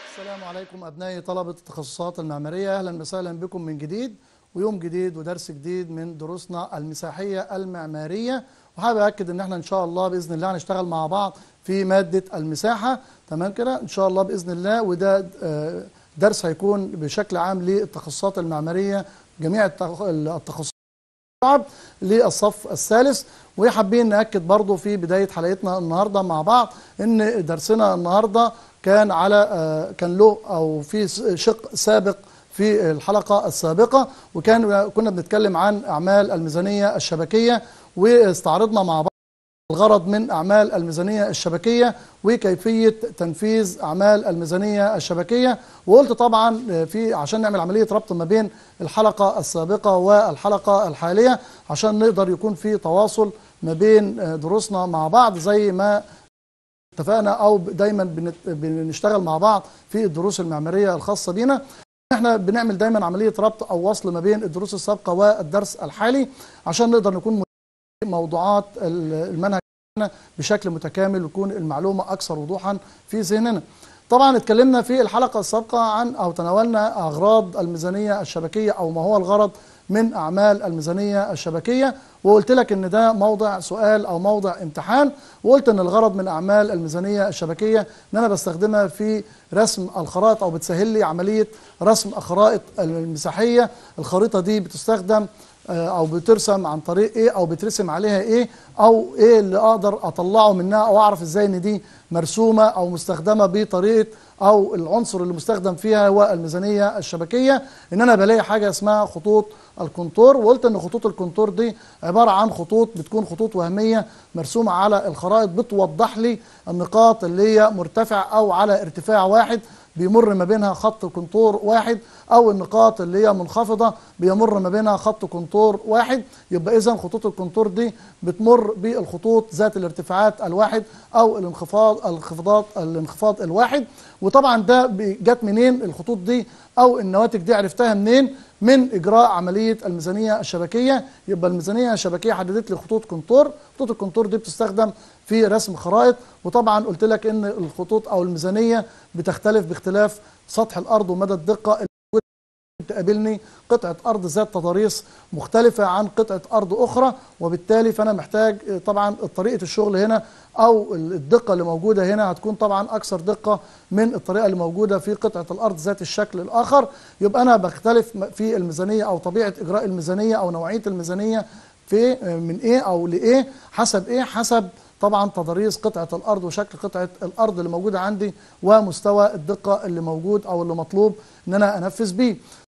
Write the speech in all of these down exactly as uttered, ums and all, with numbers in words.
السلام عليكم أبنائي طلبة التخصصات المعمارية، أهلا وسهلا بكم من جديد ويوم جديد ودرس جديد من دروسنا المساحية المعمارية. وحابب أكد إن احنا إن شاء الله بإذن الله هنشتغل مع بعض في مادة المساحة، تمام كده إن شاء الله بإذن الله. وده درس هيكون بشكل عام للتخصصات المعمارية، جميع التخصصات للصف الثالث. وحابين نأكد برضو في بداية حلقتنا النهاردة مع بعض إن درسنا النهاردة كان على كان له او في شق سابق في الحلقه السابقه، وكان كنا بنتكلم عن اعمال الميزانيه الشبكيه، واستعرضنا مع بعض الغرض من اعمال الميزانيه الشبكيه وكيفيه تنفيذ اعمال الميزانيه الشبكيه. وقلت طبعا في عشان نعمل عمليه ربط ما بين الحلقه السابقه والحلقه الحاليه عشان نقدر يكون في تواصل ما بين دروسنا مع بعض زي ما اتفقنا او دايما بنشتغل مع بعض في الدروس المعماريه الخاصه بينا. احنا بنعمل دايما عمليه ربط او وصل ما بين الدروس السابقه والدرس الحالي عشان نقدر نكون موضوعات المنهج بشكل متكامل ويكون المعلومه اكثر وضوحا في ذهننا. طبعا اتكلمنا في الحلقه السابقه عن او تناولنا اغراض الميزانيه الشبكيه او ما هو الغرض من اعمال الميزانيه الشبكيه، وقلت لك ان ده موضع سؤال او موضع امتحان. وقلت ان الغرض من اعمال الميزانيه الشبكيه ان انا بستخدمها في رسم الخرائط او بتسهل لي عمليه رسم الخرائط المساحيه. الخريطه دي بتستخدم او بترسم عن طريق ايه او بترسم عليها ايه او ايه اللي اقدر اطلعه منها او اعرف ازاي ان دي مرسومه او مستخدمه بطريقه او العنصر اللي مستخدم فيها هو الميزانيه الشبكيه. ان انا بلاقي حاجه اسمها خطوط الكونتور، وقلت ان خطوط الكونتور دي عباره عن خطوط بتكون خطوط وهميه مرسومه على الخرائط بتوضح لي النقاط اللي هي مرتفعه او على ارتفاع واحد بيمر ما بينها خط كونتور واحد، او النقاط اللي هي منخفضه بيمر ما بينها خط كونتور واحد. يبقى اذا خطوط الكونتور دي بتمر بالخطوط ذات الارتفاعات الواحد او الانخفاض الانخفاضات الانخفاض الواحد. وطبعا ده جت منين الخطوط دي او النواتج دي عرفتها منين؟ من اجراء عمليه الميزانيه الشبكيه. يبقى الميزانيه الشبكيه حددت لي خطوط كونتور، خطوط الكونتور دي بتستخدم في رسم خرائط. وطبعا قلت لك ان الخطوط او الميزانيه بتختلف باختلاف سطح الارض ومدى الدقه اللي تقابلني قطعه ارض ذات تضاريس مختلفه عن قطعه ارض اخرى، وبالتالي فانا محتاج طبعا طريقه الشغل هنا او الدقه اللي موجوده هنا هتكون طبعا اكثر دقه من الطريقه اللي موجوده في قطعه الارض ذات الشكل الاخر. يبقى انا بختلف في الميزانيه او طبيعه اجراء الميزانيه او نوعيه الميزانيه في من ايه او لايه حسب ايه حسب طبعا تضاريس قطعه الارض وشكل قطعه الارض اللي موجوده عندي ومستوى الدقه اللي موجود او اللي مطلوب ان انا انفذ بيه.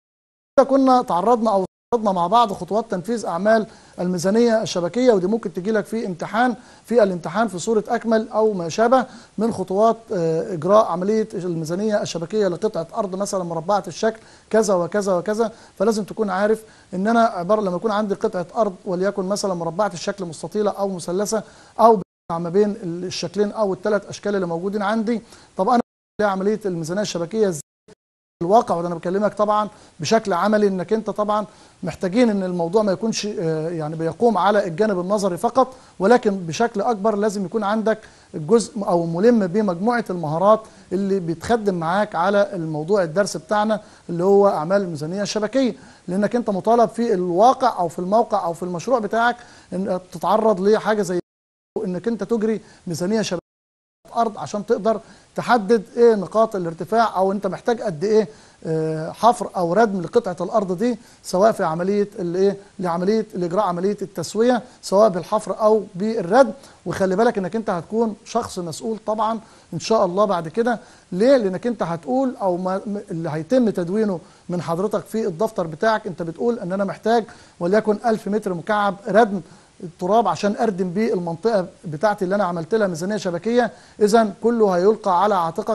كنا تعرضنا او تعرضنا مع بعض خطوات تنفيذ اعمال الميزانيه الشبكيه، ودي ممكن تجي لك في امتحان في الامتحان في صوره اكمل او ما شابه من خطوات اجراء عمليه الميزانيه الشبكيه لقطعه ارض مثلا مربعه الشكل كذا وكذا وكذا. فلازم تكون عارف ان انا عباره لما يكون عندي قطعه ارض وليكن مثلا مربعه الشكل مستطيله او مثلثه او ما بين الشكلين او الثلاث اشكال اللي موجودين عندي، طب انا عمليه الميزانيه الشبكيه ازاي الواقع؟ وده انا بكلمك طبعا بشكل عملي انك انت طبعا محتاجين ان الموضوع ما يكونش يعني بيقوم على الجانب النظري فقط، ولكن بشكل اكبر لازم يكون عندك الجزء او ملم بمجموعه المهارات اللي بتخدم معاك على الموضوع الدرس بتاعنا اللي هو اعمال الميزانيه الشبكيه. لانك انت مطالب في الواقع او في الموقع او في المشروع بتاعك ان تتعرض لحاجه زي انك انت تجري ميزانيه شبكيه ارض عشان تقدر تحدد ايه نقاط الارتفاع او انت محتاج قد ايه حفر او ردم لقطعه الارض دي، سواء في عمليه الايه لعمليه الاجراء عمليه التسويه سواء بالحفر او بالردم. وخلي بالك انك انت هتكون شخص مسؤول طبعا ان شاء الله بعد كده. ليه؟ لانك انت هتقول او ما اللي هيتم تدوينه من حضرتك في الدفتر بتاعك انت بتقول ان انا محتاج وليكن ألف متر مكعب ردم التراب عشان اردم بيه المنطقه بتاعتي اللي انا عملت لها ميزانيه شبكيه. اذا كله هيلقى على عاتقك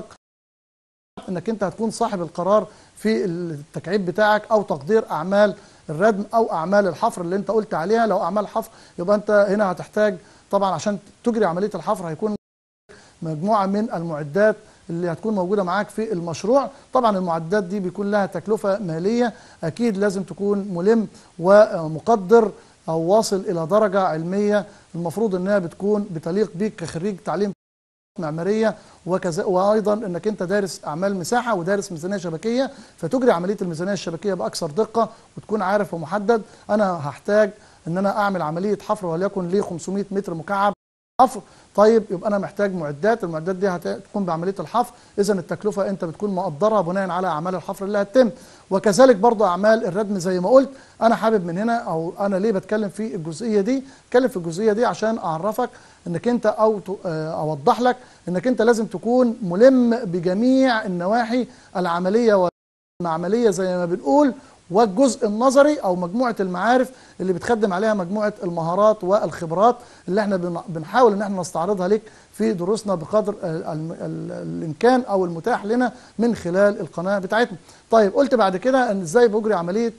انك انت هتكون صاحب القرار في التكعيب بتاعك او تقدير اعمال الردم او اعمال الحفر اللي انت قلت عليها. لو اعمال حفر يبقى انت هنا هتحتاج طبعا عشان تجري عمليه الحفر هيكون مجموعه من المعدات اللي هتكون موجوده معاك في المشروع. طبعا المعدات دي بيكون لها تكلفه ماليه، اكيد لازم تكون ملم ومقدر او واصل الى درجه علميه المفروض انها بتكون بتليق بيك كخريج تعليم معماريه وكذا، وايضا انك انت دارس اعمال مساحه ودارس ميزانيه شبكيه، فتجري عمليه الميزانيه الشبكيه باكثر دقه وتكون عارف ومحدد انا هحتاج ان انا اعمل عمليه حفر وليكن ل خمسمائة متر مكعب حفر. طيب يبقى انا محتاج معدات، المعدات دي هتكون بعمليه الحفر، اذا التكلفه انت بتكون مقدرها بناء على اعمال الحفر اللي هتتم. وكذلك برضو اعمال الردم زي ما قلت. انا حابب من هنا، او انا ليه بتكلم في الجزئيه دي؟ بتكلم في الجزئيه دي عشان اعرفك انك انت او اوضح لك انك انت لازم تكون ملم بجميع النواحي العمليه والمعمليه زي ما بنقول، والجزء النظري او مجموعه المعارف اللي بتخدم عليها مجموعه المهارات والخبرات اللي احنا بنحاول ان احنا نستعرضها لك في دروسنا بقدر الامكان او المتاح لنا من خلال القناه بتاعتنا. طيب قلت بعد كده ان ازاي بجري عمليه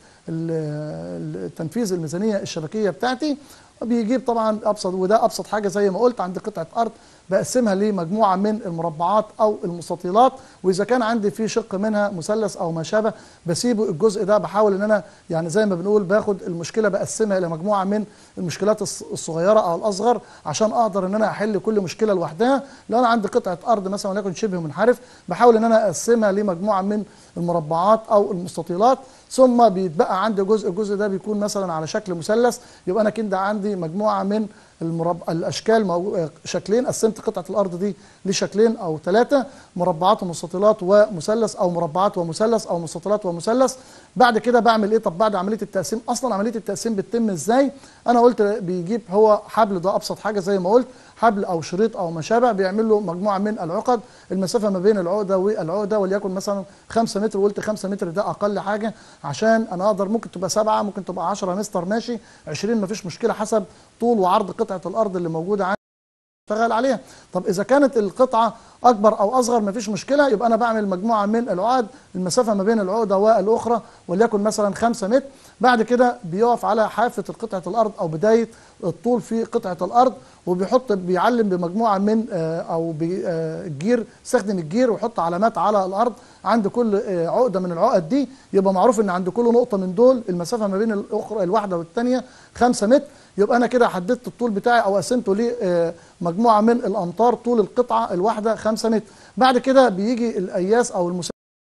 تنفيذ الميزانيه الشبكيه بتاعتي. بيجيب طبعا ابسط، وده ابسط حاجه زي ما قلت، عندي قطعه ارض بقسمها لمجموعه من المربعات او المستطيلات، واذا كان عندي في شق منها مثلث او ما شابه بسيبه الجزء ده، بحاول ان انا يعني زي ما بنقول باخد المشكله بقسمها الى مجموعه من المشكلات الصغيره او الاصغر عشان اقدر ان انا احل كل مشكله لوحدها. لو انا عندي قطعه ارض مثلا وليكن شبه منحرف، بحاول ان انا اقسمها لمجموعه من المربعات او المستطيلات، ثم بيتبقى عندي جزء، الجزء ده بيكون مثلا على شكل مثلث، يبقى انا كده عندي مجموعه من المرب... الاشكال مو... شكلين، قسمت قطعه الارض دي لشكلين او ثلاثه، مربعات ومستطيلات ومثلث، او مربعات ومثلث، او مستطيلات ومثلث. بعد كده بعمل ايه؟ طب بعد عمليه التقسيم، اصلا عمليه التقسيم بتتم ازاي؟ انا قلت بيجيب هو حبل، ده ابسط حاجه زي ما قلت، حبل او شريط او ما شابه، بيعمل له مجموعه من العقد، المسافه ما بين العقده والعقده وليكن مثلا خمسة متر، وقلت خمسة متر ده اقل حاجه عشان انا اقدر، ممكن تبقى سبعة، ممكن تبقى عشرة مستر ماشي، عشرين مفيش مشكله، حسب طول وعرض قطعه الارض اللي موجوده عندي اشتغل عليها. طب اذا كانت القطعه اكبر او اصغر مفيش مشكله، يبقى انا بعمل مجموعه من العقد، المسافه ما بين العقده والاخرى وليكن مثلا خمسة متر. بعد كده بيقف على حافه قطعه الارض او بدايه الطول في قطعه الارض، وبيحط بيعلم بمجموعه من او بالجير، استخدم الجير ويحط علامات على الارض عند كل عقده من العقد دي، يبقى معروف ان عند كل نقطه من دول المسافه ما بين الاخرى الواحده والثانيه خمسة متر. يبقى انا كده حددت الطول بتاعي او قسمته لمجموعه من الامتار، طول القطعه الواحده خمسة متر. بعد كده بيجي القياس او المسافه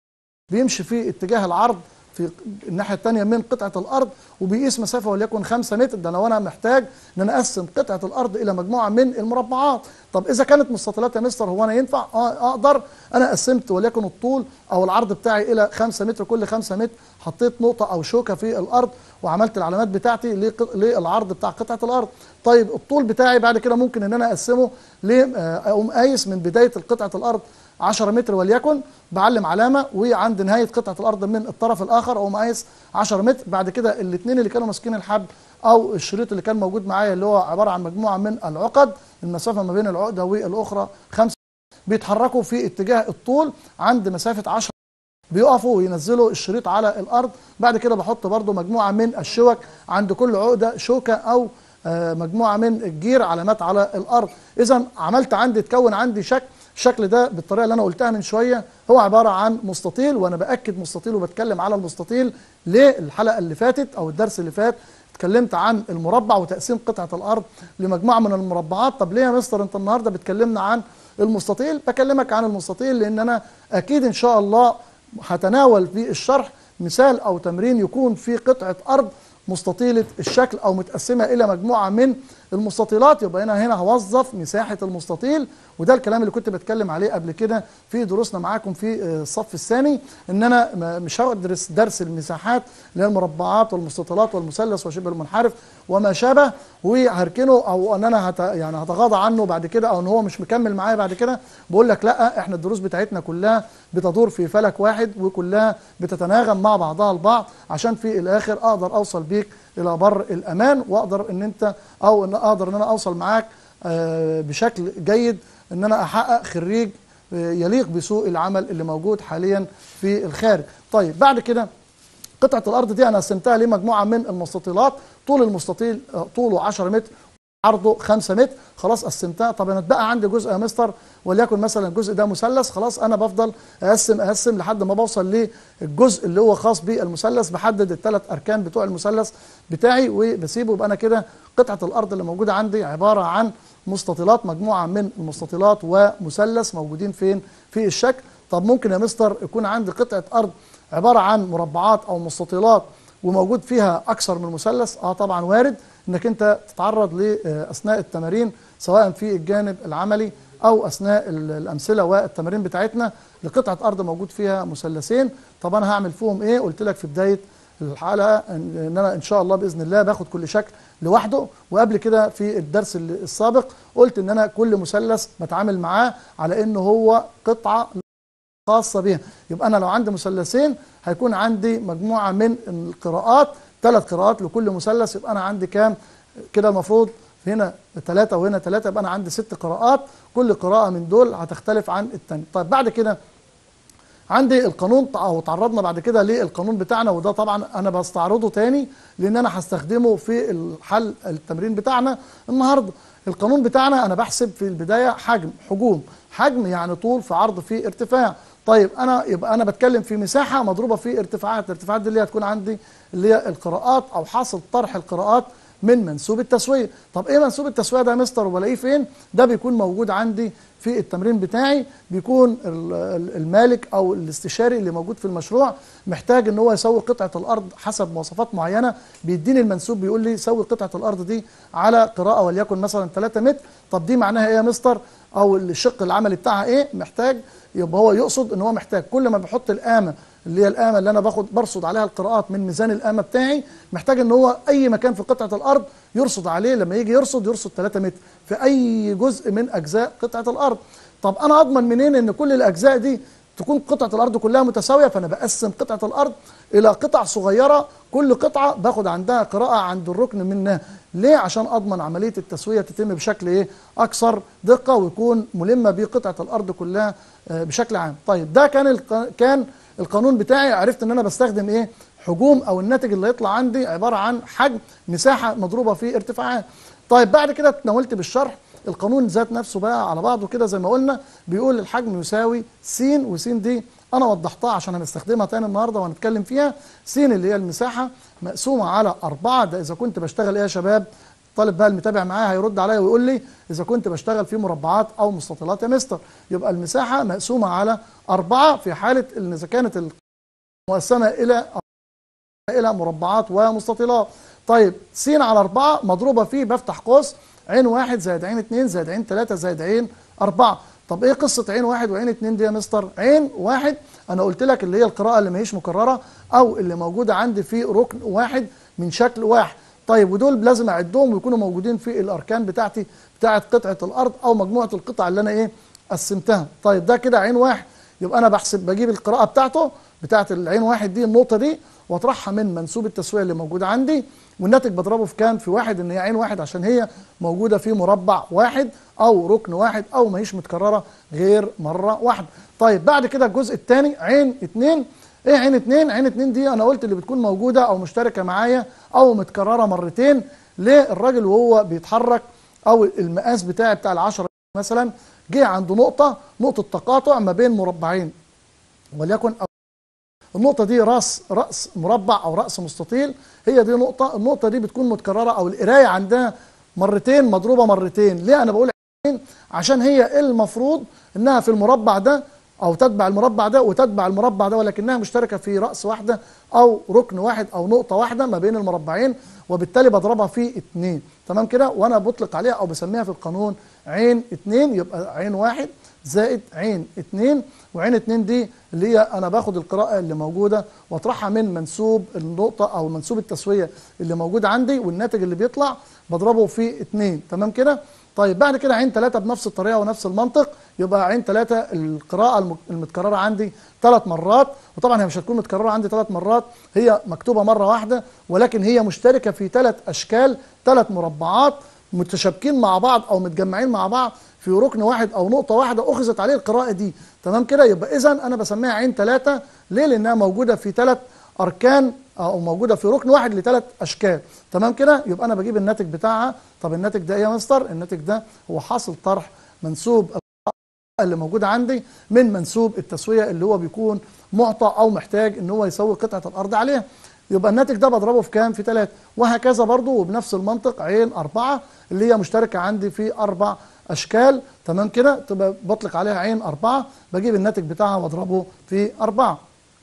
بيمشي في اتجاه العرض في الناحيه الثانيه من قطعه الارض، وبيقيس مسافه وليكن خمسة متر. ده لو انا محتاج ان انا اقسم قطعه الارض الى مجموعه من المربعات. طب اذا كانت مستطيلات يا مستر، هو انا ينفع؟ اه اقدر. انا قسمت وليكن الطول او العرض بتاعي الى خمسة متر، كل خمسة متر حطيت نقطه او شوكه في الارض وعملت العلامات بتاعتي للعرض بتاع قطعه الارض. طيب الطول بتاعي بعد كده ممكن ان انا اقسمه ل اقوم قايس من بدايه قطعه الارض عشرة متر وليكن، بعلم علامه، وعند نهايه قطعه الارض من الطرف الاخر اقوم قايس عشرة متر. بعد كده الاثنين اللي كانوا ماسكين الحبل او الشريط اللي كان موجود معايا اللي هو عباره عن مجموعه من العقد، المسافه ما بين العقده والاخرى خمسة، بيتحركوا في اتجاه الطول عند مسافه عشرة، بيقفوا وينزلوا الشريط على الارض. بعد كده بحط برضو مجموعه من الشوك عند كل عقده شوكه او مجموعه من الجير، علامات على الارض. اذا عملت عندي، تكون عندي شكل، الشكل ده بالطريقه اللي انا قلتها من شويه هو عباره عن مستطيل، وانا باكد مستطيل وبتكلم على المستطيل ليه؟ الحلقه اللي فاتت او الدرس اللي فات اتكلمت عن المربع وتقسيم قطعه الارض لمجموعه من المربعات. طب ليه يا مستر انت النهارده بتكلمنا عن المستطيل؟ بكلمك عن المستطيل لان انا اكيد ان شاء الله هتناول في الشرح مثال او تمرين يكون في قطعه ارض مستطيله الشكل او متقسمه الى مجموعه من المستطيلات، يبقى انا هنا هوظف مساحه المستطيل. وده الكلام اللي كنت بتكلم عليه قبل كده في دروسنا معاكم في الصف الثاني، ان انا مش هدرس درس المساحات اللي هي المربعات والمستطيلات والمثلث وشبه المنحرف وما شابه وهركنه، او ان انا هت يعني هتغاضى عنه بعد كده، او ان هو مش مكمل معايا بعد كده. بقول لك لا، احنا الدروس بتاعتنا كلها بتدور في فلك واحد وكلها بتتناغم مع بعضها البعض، عشان في الاخر اقدر اوصل بيك الى بر الامان، واقدر ان انت او ان اقدر ان انا اوصل معاك بشكل جيد، ان انا احقق خريج يليق بسوق العمل اللي موجود حاليا في الخارج. طيب بعد كده قطعه الارض دي انا قسمتها لمجموعه من المستطيلات، طول المستطيل طوله عشرة متر، عرضه خمسة متر، خلاص قسمتها. طب انا اتبقى عندي جزء يا مستر وليكن مثلا الجزء ده مثلث، خلاص انا بفضل اقسم اقسم لحد ما بوصل للجزء اللي هو خاص بالمثلث، بحدد الثلاث اركان بتوع المثلث بتاعي وبسيبه. يبقى انا كده قطعه الارض اللي موجوده عندي عباره عن مستطيلات، مجموعه من المستطيلات ومثلث موجودين فين؟ في الشكل. طب ممكن يا مستر يكون عندي قطعه ارض عباره عن مربعات او مستطيلات وموجود فيها اكثر من مثلث؟ اه طبعا وارد انك انت تتعرض لاثناء التمارين سواء في الجانب العملي او اثناء الامثله والتمارين بتاعتنا لقطعه ارض موجود فيها مثلثين. طب انا هعمل فيهم ايه؟ قلت لك في بدايه الحلقه ان انا ان شاء الله باذن الله باخد كل شكل لوحده، وقبل كده في الدرس السابق قلت ان انا كل مثلث بتعامل معاه على انه هو قطعه خاصه بها. يبقى انا لو عندي مثلثين هيكون عندي مجموعه من القراءات، ثلاث قراءات لكل مثلث. يبقى انا عندي كام كده؟ المفروض هنا ثلاثة وهنا ثلاثة، يبقى أنا عندي ست قراءات، كل قراءة من دول هتختلف عن الثانية. طيب بعد كده عندي القانون، أو تعرضنا بعد كده للقانون بتاعنا، وده طبعا أنا بستعرضه تاني لأن أنا هستخدمه في الحل التمرين بتاعنا النهاردة. القانون بتاعنا أنا بحسب في البداية حجم، حجوم، حجم يعني طول في عرض في ارتفاع. طيب أنا يبقى أنا بتكلم في مساحة مضروبة في ارتفاعات، الارتفاعات دي اللي هتكون عندي اللي هي القراءات أو حاصل طرح القراءات من منسوب التسوية. طب ايه منسوب التسوية ده يا مستر وبلاقيه فين؟ ده بيكون موجود عندي في التمرين بتاعي. بيكون المالك او الاستشاري اللي موجود في المشروع محتاج ان هو يسوي قطعة الارض حسب مواصفات معينة، بيديني المنسوب بيقول لي سوي قطعة الارض دي على قراءة وليكن مثلا ثلاثة متر. طب دي معناها ايه يا مستر؟ او الشق العملي بتاعها ايه؟ محتاج، يبقى هو يقصد ان هو محتاج كل ما بحط القامة اللي هي القامه اللي انا باخد برصد عليها القراءات من ميزان القامه بتاعي، محتاج ان هو اي مكان في قطعه الارض يرصد عليه، لما يجي يرصد يرصد ثلاثة متر في اي جزء من اجزاء قطعه الارض. طب انا اضمن منين ان كل الاجزاء دي تكون قطعه الارض كلها متساويه؟ فانا بقسم قطعه الارض الى قطع صغيره، كل قطعه باخد عندها قراءه عند الركن منها. ليه؟ عشان اضمن عمليه التسويه تتم بشكل ايه؟ اكثر دقه ويكون ملمه بقطعه الارض كلها بشكل عام. طيب ده كان الق... كان القانون بتاعي. عرفت ان انا بستخدم ايه؟ حجوم، او الناتج اللي يطلع عندي عباره عن حجم، مساحه مضروبه في ارتفاعات. طيب بعد كده اتناولت بالشرح القانون ذات نفسه بقى على بعضه كده زي ما قلنا، بيقول الحجم يساوي س، وس دي انا وضحتها عشان هنستخدمها تاني النهارده وهنتكلم فيها. س اللي هي المساحه مقسومه على أربعة، ده اذا كنت بشتغل ايه يا شباب؟ الطالب بقى المتابع معايا هيرد عليا ويقول لي اذا كنت بشتغل في مربعات او مستطيلات يا مستر. يبقى المساحه مقسومه على أربعة في حاله ان اذا كانت مقسمه الى الى مربعات ومستطيلات. طيب س على أربعة مضروبه فيه، بفتح قوس، عين واحد زائد عين اتنين زائد عين تلاتة زائد عين أربعة. طب ايه قصه عين واحد وعين اتنين دي يا مستر؟ عين واحد انا قلت لك اللي هي القراءه اللي ما هيش مكرره او اللي موجوده عندي في ركن واحد من شكل واحد. طيب ودول لازم اعدهم ويكونوا موجودين في الاركان بتاعتي بتاعت قطعه الارض او مجموعه القطع اللي انا ايه؟ قسمتها. طيب ده كده عين واحد، يبقى انا بحسب بجيب القراءه بتاعته بتاعت العين واحد دي، النقطه دي، واطرحها من منسوب التسويه اللي موجود عندي، والناتج بضربه في كام؟ في واحد، ان هي عين واحد عشان هي موجوده في مربع واحد او ركن واحد او ما هيش متكرره غير مره واحده. طيب بعد كده الجزء الثاني عين اتنين. ايه عين اتنين؟ عين اتنين دي انا قلت اللي بتكون موجوده او مشتركه معايا او متكرره مرتين. ليه؟ الراجل وهو بيتحرك او المقاس بتاعي بتاع العشرة مثلا جه عند نقطه نقطه تقاطع ما بين مربعين وليكن النقطة دي راس رأس مربع أو رأس مستطيل، هي دي نقطة، النقطة دي بتكون متكررة أو القراية عندها مرتين مضروبة مرتين. ليه أنا بقول مرتين؟ عشان هي المفروض إنها في المربع ده أو تتبع المربع ده وتتبع المربع ده، ولكنها مشتركة في رأس واحدة أو ركن واحد أو نقطة واحدة ما بين المربعين، وبالتالي بضربها في اتنين. تمام كده؟ وأنا بطلق عليها أو بسميها في القانون عين اتنين. يبقى عين واحد زائد عين اتنين، وعين اتنين دي اللي هي انا باخد القراءه اللي موجوده واطرحها من منسوب النقطه او منسوب التسويه اللي موجود عندي، والناتج اللي بيطلع بضربه في اتنين. تمام كده؟ طيب بعد كده عين تلاتة بنفس الطريقه ونفس المنطق. يبقى عين تلاتة القراءه المتكرره عندي ثلاث مرات، وطبعا هي مش هتكون متكرره عندي ثلاث مرات، هي مكتوبه مره واحده، ولكن هي مشتركه في ثلاث اشكال، ثلاث مربعات متشابكين مع بعض او متجمعين مع بعض في ركن واحد او نقطه واحده اخذت عليه القراءه دي. تمام كده؟ يبقى اذا انا بسميها عين ثلاثة. ليه؟ لانها موجوده في ثلاث اركان او موجوده في ركن واحد لثلاث اشكال، تمام كده؟ يبقى انا بجيب الناتج بتاعها. طب الناتج ده ايه يا مستر؟ الناتج ده هو حاصل طرح منسوب اللي موجود عندي من منسوب التسويه اللي هو بيكون معطى او محتاج ان هو يسوي قطعه الارض عليها. يبقى الناتج ده بضربه في كام؟ في ثلاثة. وهكذا برضو وبنفس المنطق عين أربعة اللي هي مشتركه عندي في اربع اشكال، تمام كده؟ تبقى بطلق عليها عين أربعة، بجيب الناتج بتاعها واضربه في أربعة.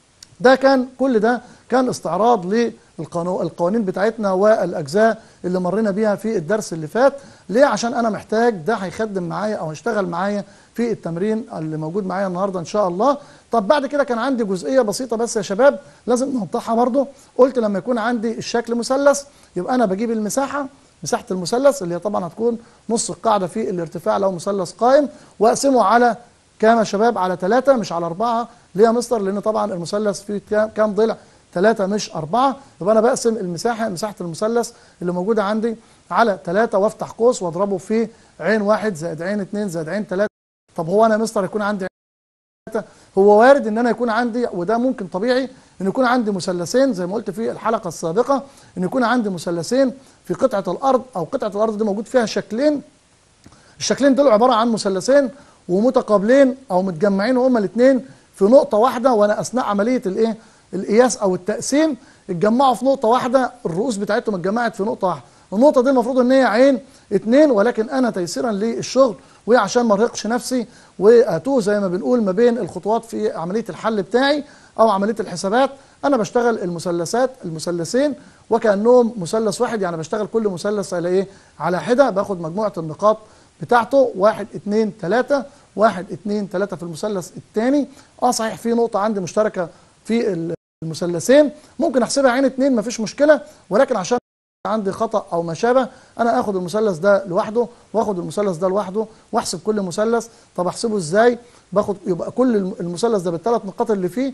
ده كان كل ده كان استعراض للقوانين بتاعتنا والاجزاء اللي مرينا بيها في الدرس اللي فات. ليه؟ عشان انا محتاج ده هيخدم معايا او هيشتغل معايا في التمرين اللي موجود معايا النهارده ان شاء الله. طب بعد كده كان عندي جزئيه بسيطه بس يا شباب لازم نوضحها برضو. قلت لما يكون عندي الشكل مثلث يبقى انا بجيب المساحه، مساحه المثلث اللي هي طبعا هتكون نص القاعده في الارتفاع لو مثلث قائم، واقسمه على كام يا شباب؟ على ثلاثة مش على أربعة. ليه يا مستر؟ لأن طبعا المثلث فيه كام ضلع؟ ثلاثة مش أربعة. يبقى أنا بقسم المساحة، مساحة المثلث اللي موجودة عندي على ثلاثة وافتح قوس واضربه في عين واحد زائد عين اثنين زائد عين ثلاثة. طب هو أنا يا مستر يكون عندي عين ثلاثة؟ هو وارد إن أنا يكون عندي، وده ممكن طبيعي، إن يكون عندي مثلثين زي ما قلت في الحلقة السابقة، إن يكون عندي مثلثين في قطعة الأرض، أو قطعة الأرض دي موجود فيها شكلين. الشكلين دول عبارة عن مثلثين ومتقابلين او متجمعين هما الاثنين في نقطه واحده، وانا اثناء عمليه الايه؟ القياس او التقسيم اتجمعوا في نقطه واحده، الرؤوس بتاعتهم اتجمعت في نقطه واحده. النقطه دي المفروض ان هي عين اثنين، ولكن انا تيسيرا للشغل وعشان ما ارهقش نفسي واتوه زي ما بنقول ما بين الخطوات في عمليه الحل بتاعي او عمليه الحسابات، انا بشتغل المثلثات المثلثين وكانهم مثلث واحد. يعني بشتغل كل مثلث على ايه؟ على حده، باخد مجموعه النقاط بتاعته واحد اتنين تلاتة، واحد اتنين تلاتة في المثلث الثاني. اه صحيح في نقطة عندي مشتركة في المثلثين، ممكن احسبها عين اتنين مفيش مشكلة، ولكن عشان عندي خطأ او ما شابه انا اخد المثلث ده لوحده واخد المثلث ده لوحده واحسب كل مثلث. طب احسبه ازاي؟ باخد يبقى كل المثلث ده بالثلاث نقاط اللي فيه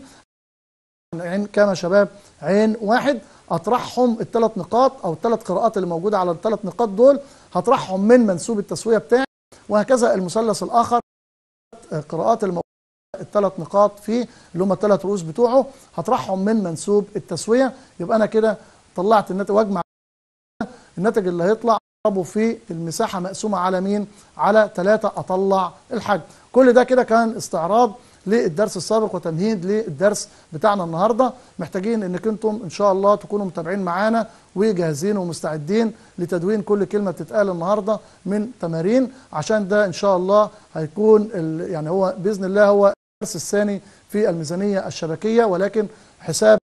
عين كام يا شباب؟ عين واحد. اطرحهم الثلاث نقاط او الثلاث قراءات اللي موجوده على الثلاث نقاط دول، هطرحهم من منسوب التسويه بتاعي، وهكذا المثلث الاخر قراءات الموجوده الثلاث نقاط فيه اللي هم الثلاث رؤوس بتوعه هطرحهم من منسوب التسويه. يبقى انا كده طلعت الناتج، واجمع الناتج اللي هيطلع اضربه في المساحه مقسومه على مين؟ على ثلاثة، اطلع الحجم. كل ده كده كان استعراض للدرس السابق وتمهيد للدرس بتاعنا النهارده. محتاجين انك انتم ان شاء الله تكونوا متابعين معانا وجاهزين ومستعدين لتدوين كل كلمه بتتقال النهارده من تمارين، عشان ده ان شاء الله هيكون يعني هو باذن الله هو الدرس الثاني في الميزانيه الشبكيه، ولكن حساب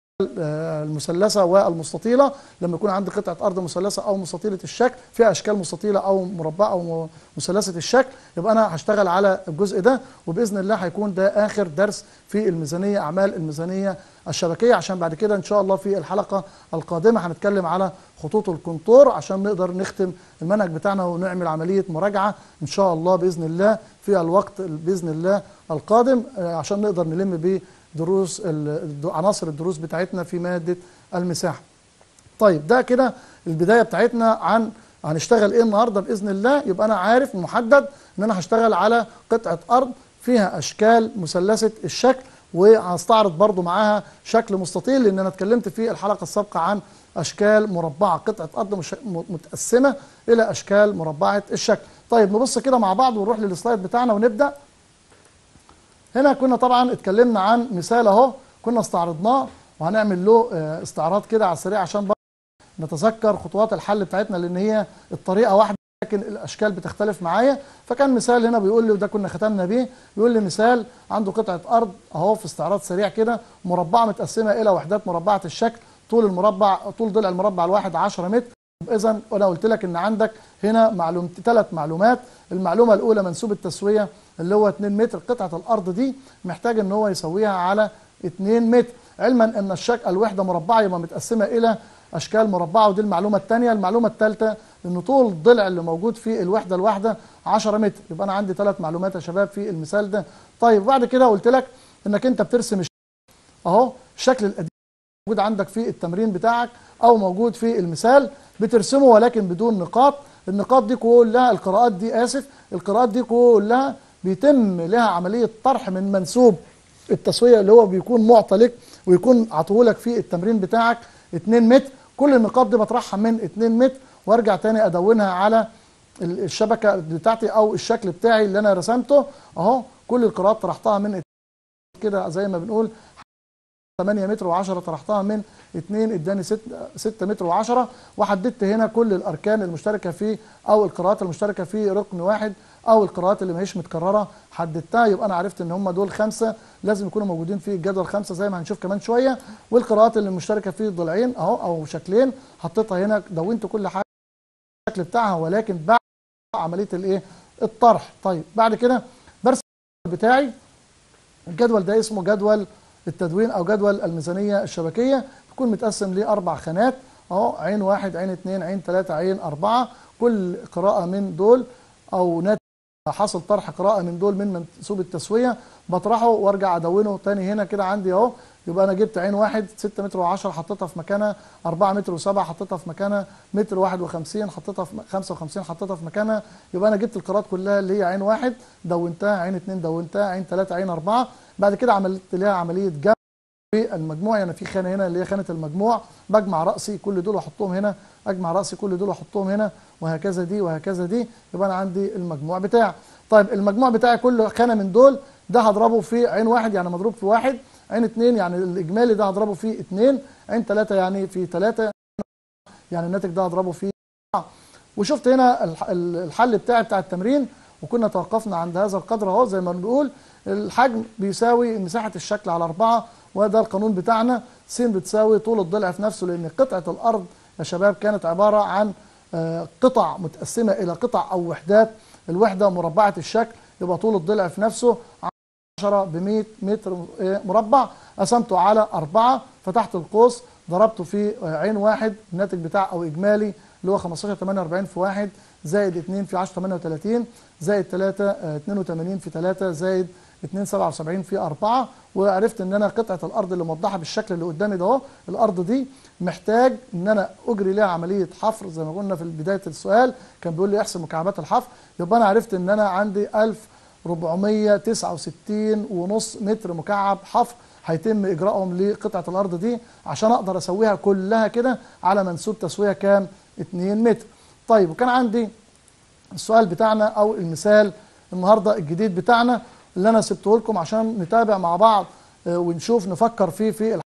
المثلثه والمستطيله. لما يكون عندي قطعه ارض مثلثه او مستطيله الشكل فيها اشكال مستطيله او مربعه او مثلثه الشكل، يبقى انا هشتغل على الجزء ده، وباذن الله هيكون ده اخر درس في الميزانيه، اعمال الميزانيه الشبكيه، عشان بعد كده ان شاء الله في الحلقه القادمه هنتكلم على خطوط الكونتور عشان نقدر نختم المنهج بتاعنا ونعمل عمليه مراجعه ان شاء الله باذن الله في الوقت باذن الله القادم، عشان نقدر نلم بيه دروس عناصر الدروس بتاعتنا في مادة المساحة. طيب ده كده البداية بتاعتنا عن هنشتغل ايه النهاردة بإذن الله. يبقى أنا عارف محدد إن أنا هشتغل على قطعة أرض فيها أشكال مثلثة الشكل، وهستعرض برضو معاها شكل مستطيل، لأن أنا اتكلمت في الحلقة السابقة عن أشكال مربعة، قطعة أرض متقسمة إلى أشكال مربعة الشكل. طيب نبص كده مع بعض ونروح للسلايد بتاعنا ونبدأ. هنا كنا طبعا اتكلمنا عن مثال اهو كنا استعرضناه، وهنعمل له استعراض كده على السريع عشان نتذكر خطوات الحل بتاعتنا، لان هي الطريقه واحده لكن الاشكال بتختلف معايا. فكان مثال هنا بيقول لي، وده كنا ختمنا بيه، بيقول لي مثال عنده قطعه ارض اهو في استعراض سريع كده مربعه متقسمه الى وحدات مربعه الشكل، طول المربع طول ضلع المربع الواحد عشرة متر. اذا انا قلت لك ان عندك هنا معلوم ثلاث معلومات. المعلومه الاولى منسوب التسويه اللي هو اتنين متر، قطعه الارض دي محتاج ان هو يسويها على اتنين متر، علما ان الشكل الوحده مربعه يبقى متقسمه الى اشكال مربعه، ودي المعلومه الثانيه. المعلومه الثالثه ان طول الضلع اللي موجود في الوحده الواحده عشرة متر. يبقى انا عندي ثلاث معلومات يا شباب في المثال ده. طيب بعد كده قلت لك انك انت بترسم اهو الشكل القديم موجود عندك في التمرين بتاعك او موجود في المثال، بترسمه ولكن بدون نقاط. النقاط دي كلها القراءات دي اسف القراءات دي كلها بيتم لها عمليه طرح من منسوب التسويه اللي هو بيكون معطى لك ويكون عطوهولك في التمرين بتاعك اتنين متر. كل النقاط دي بطرحها من اتنين متر وارجع تاني ادونها على الشبكه بتاعتي او الشكل بتاعي اللي انا رسمته اهو. كل القراءات طرحتها من كده زي ما بنقول تمانية متر و10، طرحتها من اتنين اداني ستة متر و10، وحددت هنا كل الاركان المشتركه فيه او القراءات المشتركه في ركن واحد او القراءات اللي ما هيش متكرره حددتها. يبقى انا عرفت ان هم دول خمسه لازم يكونوا موجودين في الجدول خمسه زي ما هنشوف كمان شويه. والقراءات اللي مشتركه في ضلعين اهو او شكلين حطيتها هنا، دونت كل حاجه الشكل بتاعها ولكن بعد عمليه الايه الطرح. طيب بعد كده برسم بتاعي. الجدول ده اسمه جدول التدوين او جدول الميزانيه الشبكيه، بيكون متقسم لاربع خانات اهو، عين واحد عين اثنين عين ثلاثه عين اربعه. كل قراءه من دول او ناتج حصل طرح قراءه من دول من منسوب التسويه بطرحه وارجع ادونه تاني هنا كده عندي اهو. يبقى انا جبت عين واحد ستة متر و10 حطيتها في مكانها، أربعة متر و7 حطيتها في مكانها، متر واحد وخمسين حطيتها في خمسة وخمسين حطيتها في مكانها. يبقى انا جبت القراءات كلها اللي هي عين واحد دونتها، عين اثنين دونتها، عين ثلاثه عين اربعه. بعد كده عملت لها عمليه جمع في المجموع، يعني في خانه هنا اللي هي خانه المجموع بجمع راسي كل دول واحطهم هنا، اجمع راسي كل دول واحطهم هنا، وهكذا دي وهكذا دي. يبقى انا عندي المجموع بتاعي. طيب المجموع بتاعي كل خانه من دول ده هضربه في عين واحد يعني مضروب في واحد، عين اثنين يعني الاجمالي ده هضربه في اثنين، عين ثلاثه يعني في ثلاثه يعني الناتج ده هضربه في أربعة. وشفت هنا الحل بتاعي بتاع التمرين وكنا توقفنا عند هذا القدر اهو. زي ما بنقول الحجم بيساوي مساحه الشكل على أربعة، وده القانون بتاعنا. س بتساوي طول الضلع في نفسه، لان قطعه الارض يا شباب كانت عباره عن قطع متقسمه الى قطع او وحدات، الوحده مربعه الشكل، يبقى طول الضلع في نفسه عشرة ب مية متر مربع. قسمته على أربعة، فتحت القوس ضربته في عين واحد، الناتج بتاع او اجمالي اللي هو خمستاشر ثمانية وأربعين في واحد زائد اثنين في عشرة ثمانية وثلاثين زائد ثلاثة اثنين وثمانين في ثلاثة زائد اثنين سبعة وسبعين في أربعة. وعرفت ان انا قطعه الارض اللي موضحه بالشكل اللي قدامي ده اهو، الارض دي محتاج ان انا اجري لها عمليه حفر زي ما قلنا في بدايه السؤال، كان بيقول لي احسب مكعبات الحفر. يبقى انا عرفت ان انا عندي ألف وأربعمية وتسعة وستين ونص متر مكعب حفر هيتم اجراءهم لقطعه الارض دي عشان اقدر اسويها كلها كده على منسوب تسويه كام؟ اتنين متر. طيب وكان عندي السؤال بتاعنا او المثال النهارده الجديد بتاعنا اللي انا سبته لكم عشان نتابع مع بعض ونشوف نفكر فيه في النهارده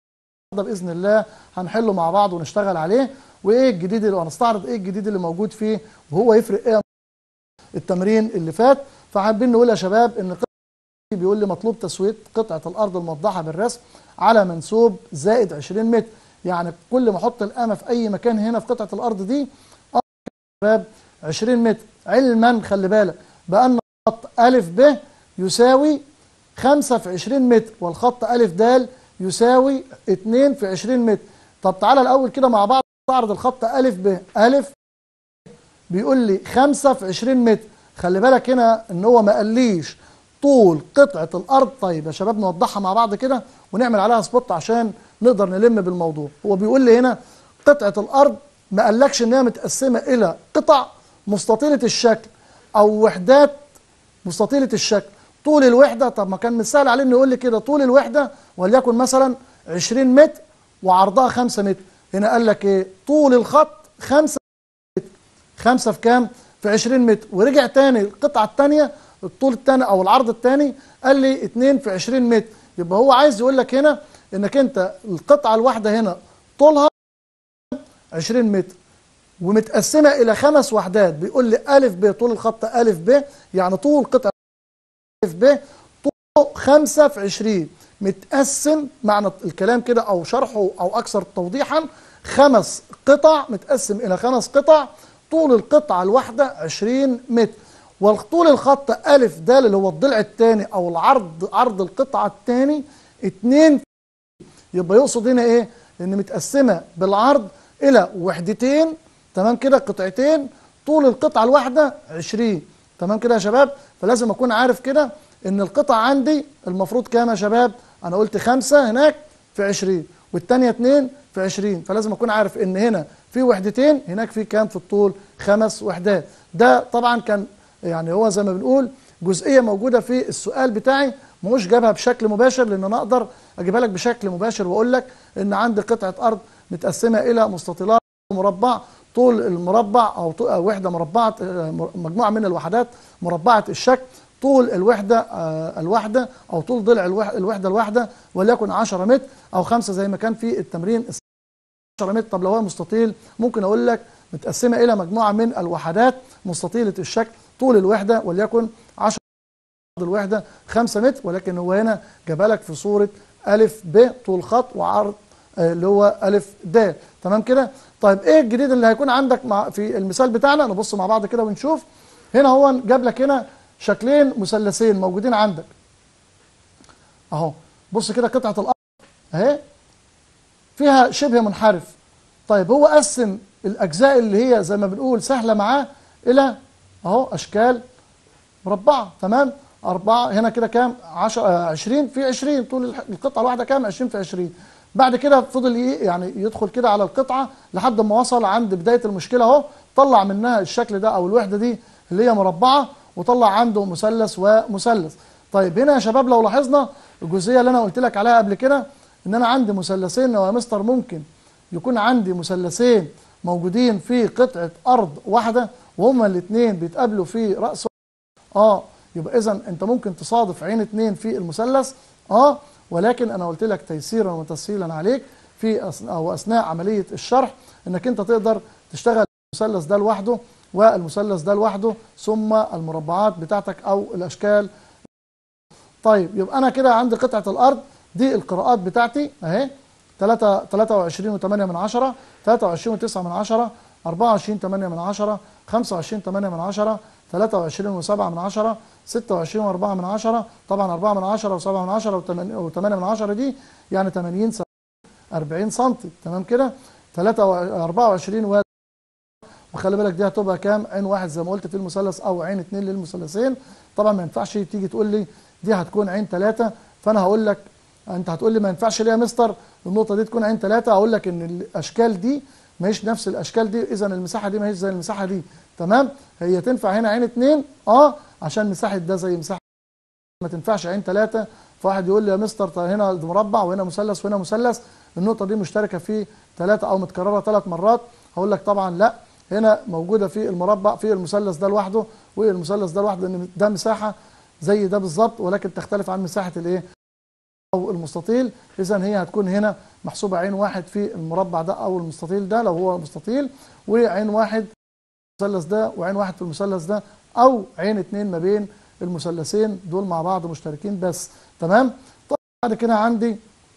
باذن الله هنحله مع بعض ونشتغل عليه، وايه الجديد اللي هنستعرض ايه الجديد اللي موجود فيه وهو يفرق ايه التمرين اللي فات. فحابين نقول يا شباب ان بيقول لي مطلوب تسويه قطعه الارض الموضحه بالرسم على منسوب زائد عشرين متر، يعني كل ما احط القامه في اي مكان هنا في قطعه الارض دي يا شباب عشرين متر، علما خلي بالك بان خط ا ب يساوي خمسة في عشرين متر والخط ا د يساوي اتنين في عشرين متر. طب تعالى الاول كده مع بعض نستعرض الخط ا ب. ا بيقول لي خمسة في عشرين متر، خلي بالك هنا ان هو ما قاليش طول قطعه الارض. طيب يا شباب نوضحها مع بعض كده ونعمل عليها سبوت عشان نقدر نلم بالموضوع. هو بيقول لي هنا قطعه الارض ما قالكش ان هي متقسمه الى قطع مستطيله الشكل او وحدات مستطيله الشكل. طول الوحده، طب ما كان مثال عليه انه يقول لي كده طول الوحده وليكن مثلا عشرين متر وعرضها خمسة متر. هنا قال لك ايه؟ طول الخط خمسة متر. خمسة في كام؟ في عشرين متر. ورجع تاني القطعه الثانيه الطول الثاني او العرض الثاني قال لي اتنين في عشرين متر. يبقى هو عايز يقول لك هنا انك انت القطعه الواحده هنا طولها عشرين متر ومتقسمه الى خمس وحدات. بيقول لي ا ب طول الخط ا ب يعني طول قطعه ا ب طوله خمسة في عشرين متقسم، معنى الكلام كده او شرحه او اكثر توضيحا خمس قطع متقسم الى خمس قطع، طول القطعه الواحده عشرين متر، وطول الخط ا د اللي هو الضلع الثاني او العرض عرض القطعه الثاني اتنين. يبقى يقصد هنا ايه؟ ان متقسمه بالعرض الى وحدتين، تمام كده، قطعتين، طول القطعه الواحده عشرين، تمام كده يا شباب. فلازم اكون عارف كده ان القطع عندي المفروض كام يا شباب؟ انا قلت خمسة هناك في عشرين والثانيه اتنين في عشرين، فلازم اكون عارف ان هنا في وحدتين، هناك في كام في الطول؟ خمس وحدات. ده طبعا كان يعني هو زي ما بنقول جزئيه موجوده في السؤال بتاعي مش جابها بشكل مباشر، لان انا اقدر اجيبها لك بشكل مباشر واقول لك ان عندي قطعه ارض متقسمه الى مستطيلات مربع، طول المربع او وحده مربعه، مجموعه من الوحدات مربعه الشكل، طول الوحده الواحده او طول ضلع الوحده الواحده وليكن عشرة متر او خمسة زي ما كان في التمرين عشرة متر. طب لو هو مستطيل ممكن اقول لك متقسمه الى مجموعه من الوحدات مستطيله الشكل، طول الوحده وليكن عشرة متر، الوحده خمسة متر، ولكن هو هنا جابها لك في صوره الف ب طول خط وعرض اللي هو الف د. تمام كده؟ طيب ايه الجديد اللي هيكون عندك مع في المثال بتاعنا؟ نبص مع بعض كده ونشوف. هنا هو جاب لك هنا شكلين مثلثين موجودين عندك اهو. بص كده قطعه الارض اهي فيها شبه منحرف. طيب هو قسم الاجزاء اللي هي زي ما بنقول سهله معاه الى اهو اشكال مربعه. تمام؟ أربعة هنا كده كام؟ عشرة عشرين في عشرين، طول القطعه الواحده كام؟ عشرين في عشرين. بعد كده فضل ايه يعني يدخل كده على القطعه لحد ما وصل عند بدايه المشكله اهو، طلع منها الشكل ده او الوحده دي اللي هي مربعه، وطلع عنده مثلث ومثلث. طيب هنا يا شباب لو لاحظنا الجزئيه اللي انا قلت لك عليها قبل كده، ان انا عندي مثلثين يا مستر، ممكن يكون عندي مثلثين موجودين في قطعه ارض واحده وهما الاثنين بيتقابلوا في راس اه يبقى اذا انت ممكن تصادف عين اثنين في المثلث اه ولكن انا قلت لك تيسيرا وتسهيلا عليك في أثناء او اثناء عمليه الشرح انك انت تقدر تشتغل المثلث ده لوحده والمثلث ده لوحده ثم المربعات بتاعتك او الاشكال. طيب يبقى انا كده عندي قطعه الارض دي القراءات بتاعتي اهي ثلاثة وعشرين وثمانية من عشرة، ثلاثة وعشرين وتسعة من عشرة، أربعة وعشرين وثمانية من عشرة، خمسة وعشرين وثمانية من عشرة، ثلاثة وعشرين وسبعة من عشرة، ستة وعشرين وأربعة من عشرة. طبعا أربعة من عشرة وسبعة من عشرة وثمانية من عشرة دي يعني ثمانين أربعين سم. تمام كده؟ أربعة وعشرين و وخلي بالك دي هتبقى كام؟ عين واحد زي ما قلت في المثلث او عين اثنين للمثلثين. طبعا ما ينفعش تيجي تقول لي دي هتكون عين ثلاثة، فانا هقول لك انت هتقول لي ما ينفعش ليه يا مستر النقطه دي تكون عين ثلاثة؟ هقول لك ان الاشكال دي ما هيش نفس الاشكال دي، اذا المساحه دي ما هيش زي المساحه دي. تمام؟ هي تنفع هنا عين اثنين اه عشان مساحه ده زي مساحه، ما تنفعش عين ثلاثة. فواحد يقول لي يا مستر طيب هنا مربع وهنا مثلث وهنا مثلث، النقطه دي مشتركه في ثلاثة او متكرره ثلاث مرات. هقول لك طبعا لا، هنا موجوده في المربع في المثلث ده لوحده والمثلث ده لوحده، لان ده مساحه زي ده بالظبط ولكن تختلف عن مساحه الايه او المستطيل. اذا هي هتكون هنا محسوبه عين واحد في المربع ده او المستطيل ده لو هو مستطيل، وعين واحد في المثلث ده وعين واحد في المثلث ده، او عين اثنين ما بين المثلثين دول مع بعض مشتركين بس. تمام؟ طب بعد كده عندي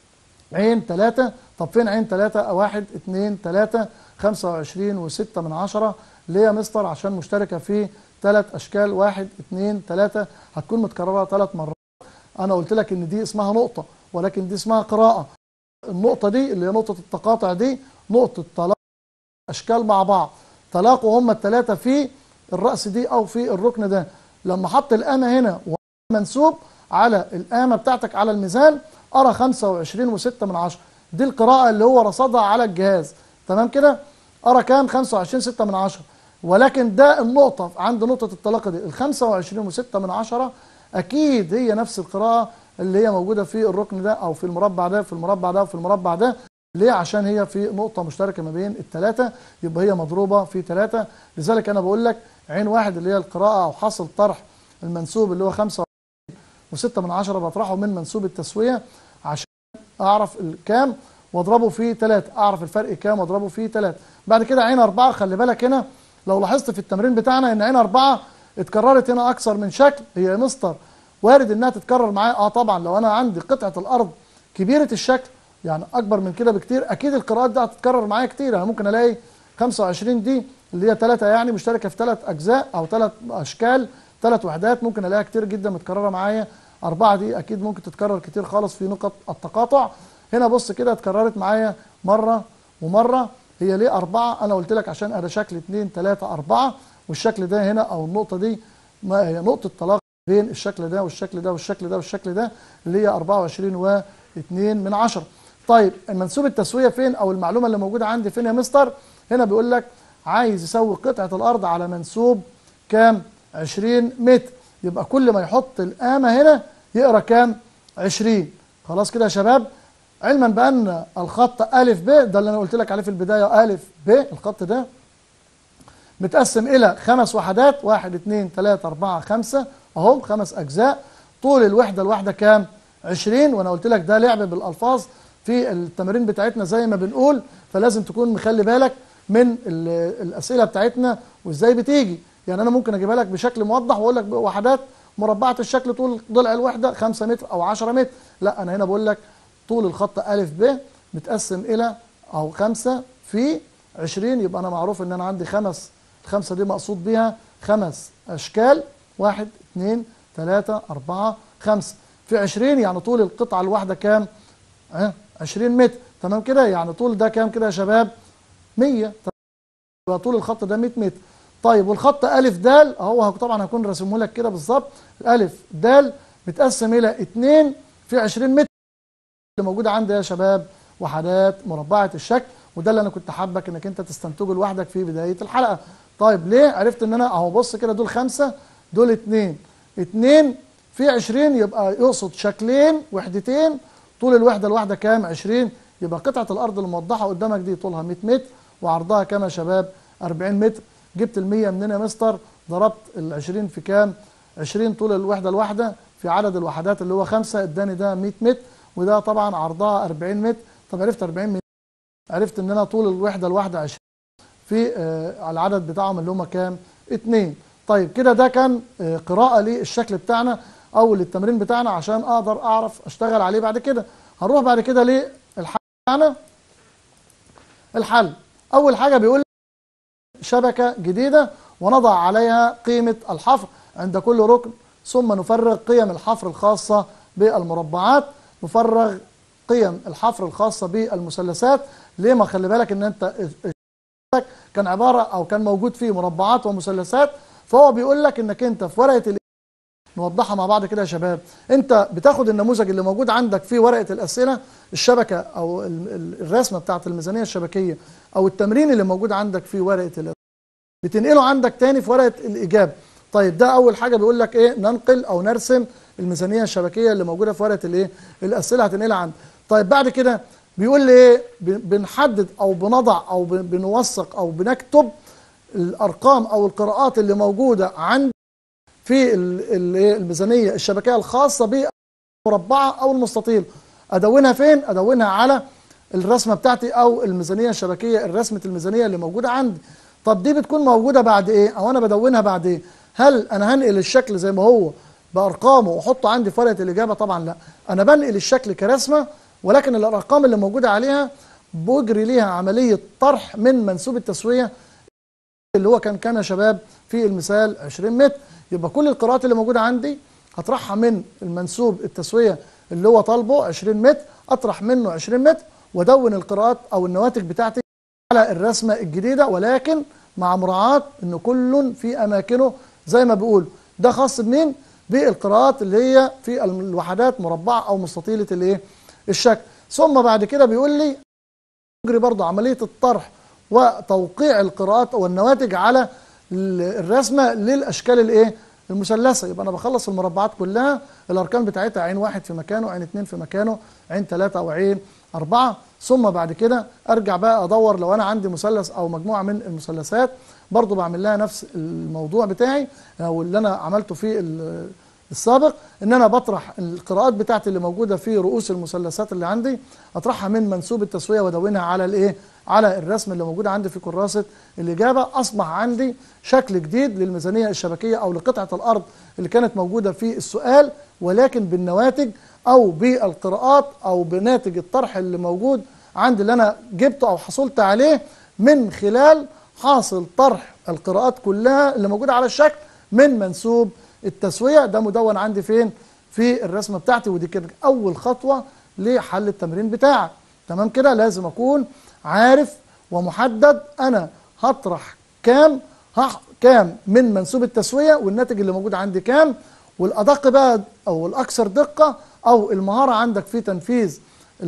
عين ثلاثة. طب فين عين ثلاثة؟ واحد اثنين ثلاثة خمسة وعشرين وستة من عشرة. ليه يا مستر؟ عشان مشتركة في ثلاث أشكال واحد اثنين ثلاثة، هتكون متكررة ثلاث مرات. أنا قلت لك إن دي اسمها نقطة ولكن دي اسمها قراءة. النقطة دي اللي هي نقطة التقاطع دي نقطة تلاقي أشكال مع بعض، تلاقوا هم الثلاثة في الرأس دي أو في الركن ده. لما حط القامة هنا ومنسوب على القامة بتاعتك على الميزان أرى خمسة وعشرين وستة من عشرة، دي القراءة اللي هو رصدها على الجهاز. تمام كده؟ أرى كام؟ خمسة وعشرين ستة من عشرة. ولكن ده النقطة عند نقطة التلاقي دي ال خمسة وعشرين وستة من عشرة أكيد هي نفس القراءة اللي هي موجودة في الركن ده أو في المربع ده في المربع ده وفي المربع ده. ليه؟ عشان هي في نقطة مشتركة ما بين الثلاثة، يبقى هي مضروبة في ثلاثة. لذلك أنا بقول لك عين واحد اللي هي القراءة أو حاصل طرح المنسوب اللي هو خمسة وعشرين وستة من عشرة بطرحه من منسوب التسوية عشان أعرف الكام واضربه في ثلاثة، أعرف الفرق كام واضربه في ثلاثة. بعد كده عين أربعة، خلي بالك هنا لو لاحظت في التمرين بتاعنا إن عين أربعة اتكررت هنا أكثر من شكل. هي يا مستر وارد إنها تتكرر معايا؟ أه طبعا، لو أنا عندي قطعة الأرض كبيرة الشكل يعني أكبر من كده بكتير أكيد القراءات دي هتتكرر معايا كتير. أنا ممكن ألاقي خمسة وعشرين دي اللي هي ثلاثة يعني مشتركة في ثلاث أجزاء أو ثلاث أشكال ثلاث وحدات، ممكن ألاقيها كتير جدا متكررة معايا. أربعة دي أكيد ممكن تتكرر كتير خالص في نقط التقاطع. هنا بص كده اتكررت معايا مرة ومرة. هي ليه أربعة؟ أنا قلت لك عشان أنا شكل اثنين ثلاثة أربعة، والشكل ده هنا أو النقطة دي ما هي نقطة تلاقي بين الشكل ده والشكل ده والشكل ده والشكل ده اللي هي أربعة وعشرين واثنين من عشرة. طيب منسوب التسوية فين أو المعلومة اللي موجودة عندي فين يا مستر؟ هنا بيقول لك عايز يسوي قطعة الأرض على منسوب كام؟ عشرين متر. يبقى كل ما يحط القامة هنا يقرا كام؟ عشرين. خلاص كده يا شباب، علما بان الخط أ ب، ده اللي انا قلت لك عليه في البدايه، أ ب الخط ده متقسم الى خمس وحدات، واحد اتنين تلاته اربعه خمسه اهم، خمس اجزاء. طول الوحده الواحده كام؟ عشرين. وانا قلت لك ده لعب بالالفاظ في التمارين بتاعتنا زي ما بنقول، فلازم تكون مخلي بالك من الاسئله بتاعتنا وازاي بتيجي. يعني انا ممكن اجيبها لك بشكل موضح واقول لك وحدات مربعه الشكل طول ضلع الوحده خمسة متر او عشرة متر، لا انا هنا بقول لك طول الخط أ ب متقسم الى او خمسة في عشرين، يبقى انا معروف ان انا عندي خمس، الخمسه دي مقصود بيها خمس اشكال، واحد اتنين تلاته اربعه خمسه في عشرين، يعني طول القطعه الواحده كام؟ اه عشرين متر. تمام كده؟ يعني طول ده كام كده يا شباب؟ مية. يبقى طول الخط ده مية متر. طيب والخط أ د اهو طبعا هكون راسمه لك كده بالظبط، الأ د متقسم الى اتنين في عشرين متر اللي موجوده عندي يا شباب وحدات مربعه الشكل، وده اللي انا كنت حابك انك انت تستنتجه لوحدك في بدايه الحلقه. طيب ليه؟ عرفت ان انا اهو بص كده دول خمسه دول اتنين، اتنين في عشرين يبقى يقصد شكلين وحدتين، طول الوحده الواحده كام؟ عشرين. يبقى قطعه الارض الموضحه قدامك دي طولها مية متر وعرضها كام يا شباب؟ أربعين متر. جبت ال مية منين يا مستر؟ ضربت ال عشرين في كام؟ عشرين طول الوحده الواحده في عدد الوحدات اللي هو خمسه، اداني ده مية متر، وده طبعا عرضها أربعين متر. طب عرفت أربعين متر، عرفت ان انا طول الوحده الواحده عشرين في آه على العدد بتاعهم اللي هم كام؟ اتنين. طيب كده ده كان آه قراءه للشكل بتاعنا او للتمرين بتاعنا عشان اقدر اعرف اشتغل عليه بعد كده. هنروح بعد كده للحل بتاعنا. الحل اول حاجه بيقول شبكه جديده ونضع عليها قيمه الحفر عند كل ركن، ثم نفرغ قيم الحفر الخاصه بالمربعات، نفرغ قيم الحفر الخاصه بالمثلثات. ليه؟ ما خلي بالك ان انت كان عباره او كان موجود فيه مربعات ومثلثات، فهو بيقول لك انك انت في ورقه، نوضحها مع بعض كده يا شباب. انت بتاخد النموذج اللي موجود عندك في ورقه الاسئله، الشبكه او الرسمه بتاعه الميزانيه الشبكيه او التمرين اللي موجود عندك في ورقه الاسئله، بتنقله عندك تاني في ورقه الاجابه. طيب ده اول حاجه بيقول لك ايه؟ ننقل او نرسم الميزانيه الشبكيه اللي موجوده في ورقه الايه؟ الاسئله هتنقلها عندك. طيب بعد كده بيقول لي ايه؟ بنحدد او بنضع او بنوثق او بنكتب الارقام او القراءات اللي موجوده عند في الميزانيه الشبكيه الخاصه بالمربعه او المستطيل. ادونها فين؟ ادونها على الرسمه بتاعتي او الميزانيه الشبكيه، الرسمه الميزانيه اللي موجوده عندي. طب دي بتكون موجوده بعد ايه؟ او انا بدونها بعد ايه؟ هل انا هنقل الشكل زي ما هو بارقامه واحطه عندي في ورقه الاجابه؟ طبعا لا، انا بنقل الشكل كرسمه، ولكن الارقام اللي موجوده عليها بجري ليها عمليه طرح من منسوب التسويه اللي هو كان كام يا شباب في المثال؟ عشرين متر. يبقى كل القراءات اللي موجوده عندي هطرحها من المنسوب التسويه اللي هو طالبه عشرين متر، اطرح منه عشرين متر وادون القراءات او النواتج بتاعتي على الرسمه الجديده، ولكن مع مراعاه ان كل في اماكنه زي ما بيقول. ده خاص بمين؟ بالقراءات اللي هي في الوحدات مربعه او مستطيله الايه؟ الشكل. ثم بعد كده بيقول لي يجري برضه عمليه الطرح وتوقيع القراءات او النواتج على الرسمه للاشكال الايه؟ المثلثه. يبقى انا بخلص المربعات كلها، الارقام بتاعتها عين واحد في مكانه، عين اتنين في مكانه، عين تلاته او عين اربعه، ثم بعد كده ارجع بقى ادور لو انا عندي مثلث او مجموعه من المثلثات برضه بعمل لها نفس الموضوع بتاعي او اللي انا عملته في السابق، ان انا بطرح القراءات بتاعتي اللي موجوده في رؤوس المثلثات اللي عندي، اطرحها من منسوب التسويه وادونها على الايه؟ على الرسم اللي موجود عندي في كراسه الاجابه. اصبح عندي شكل جديد للميزانيه الشبكيه او لقطعه الارض اللي كانت موجوده في السؤال، ولكن بالنواتج او بالقراءات او بناتج الطرح اللي موجود عندي اللي انا جبته او حصلت عليه من خلال حاصل طرح القراءات كلها اللي موجوده على الشكل من منسوب التسويه. ده مدون عندي فين؟ في الرسمه بتاعتي. ودي كانت اول خطوه لحل التمرين بتاعك. تمام كده؟ لازم اكون عارف ومحدد انا هطرح كام هح كام من منسوب التسويه والناتج اللي موجود عندي كام. والادق بقى او الاكثر دقه او المهاره عندك في تنفيذ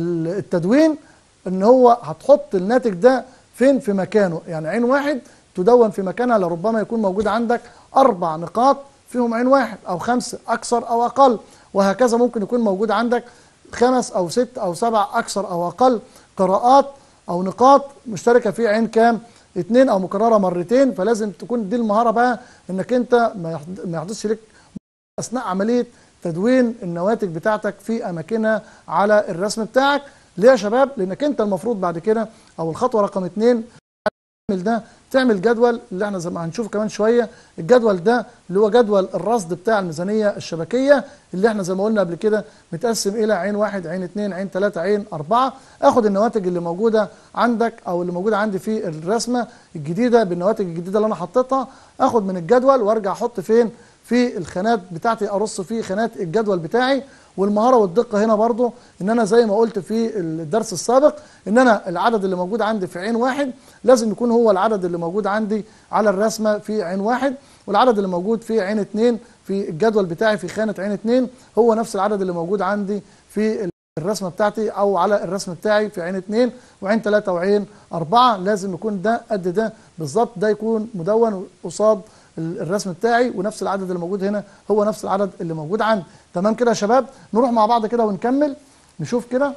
التدوين ان هو هتحط الناتج ده فين في مكانه. يعني عين واحد تدون في مكانها لربما يكون موجود عندك اربع نقاط فيهم عين واحد أو خمسة أكثر أو أقل، وهكذا ممكن يكون موجود عندك خمس أو ست أو سبع أكثر أو أقل قراءات أو نقاط مشتركة في عين كام؟ اتنين أو مكررة مرتين. فلازم تكون دي المهارة بقى، إنك أنت ما يحدثش لك أثناء عملية تدوين النواتج بتاعتك في أماكنها على الرسم بتاعك. ليه يا شباب؟ لأنك أنت المفروض بعد كده، أو الخطوة رقم اتنين، تعمل ده تعمل جدول اللي احنا زي ما هنشوف كمان شوية. الجدول ده اللي هو جدول الرصد بتاع الميزانية الشبكية، اللي احنا زي ما قلنا قبل كده متقسم إلى عين واحد، عين اتنين، عين تلاتة، عين أربعة. آخد النواتج اللي موجودة عندك أو اللي موجودة عندي في الرسمة الجديدة بالنواتج الجديدة اللي أنا حطيتها، آخد من الجدول وأرجع أحط فين؟ في الخانات بتاعتي، أرص في خانات الجدول بتاعي. والمهارة والدقة هنا برضو ان انا زي ما قلت في الدرس السابق، ان انا العدد اللي موجود عندي في عين واحد لازم يكون هو العدد اللي موجود عندي على الرسمة في عين واحد، والعدد اللي موجود في عين اتنين في الجدول بتاعي في خانة عين اتنين هو نفس العدد اللي موجود عندي في الرسمة بتاعتي او على الرسم بتاعي في عين اتنين وعين تلاتة وعين أربعة. لازم يكون ده قد ده بالظبط، ده يكون مدون قصاد الرسم بتاعي، ونفس العدد اللي موجود هنا هو نفس العدد اللي موجود عندي. تمام كده يا شباب؟ نروح مع بعض كده ونكمل نشوف كده.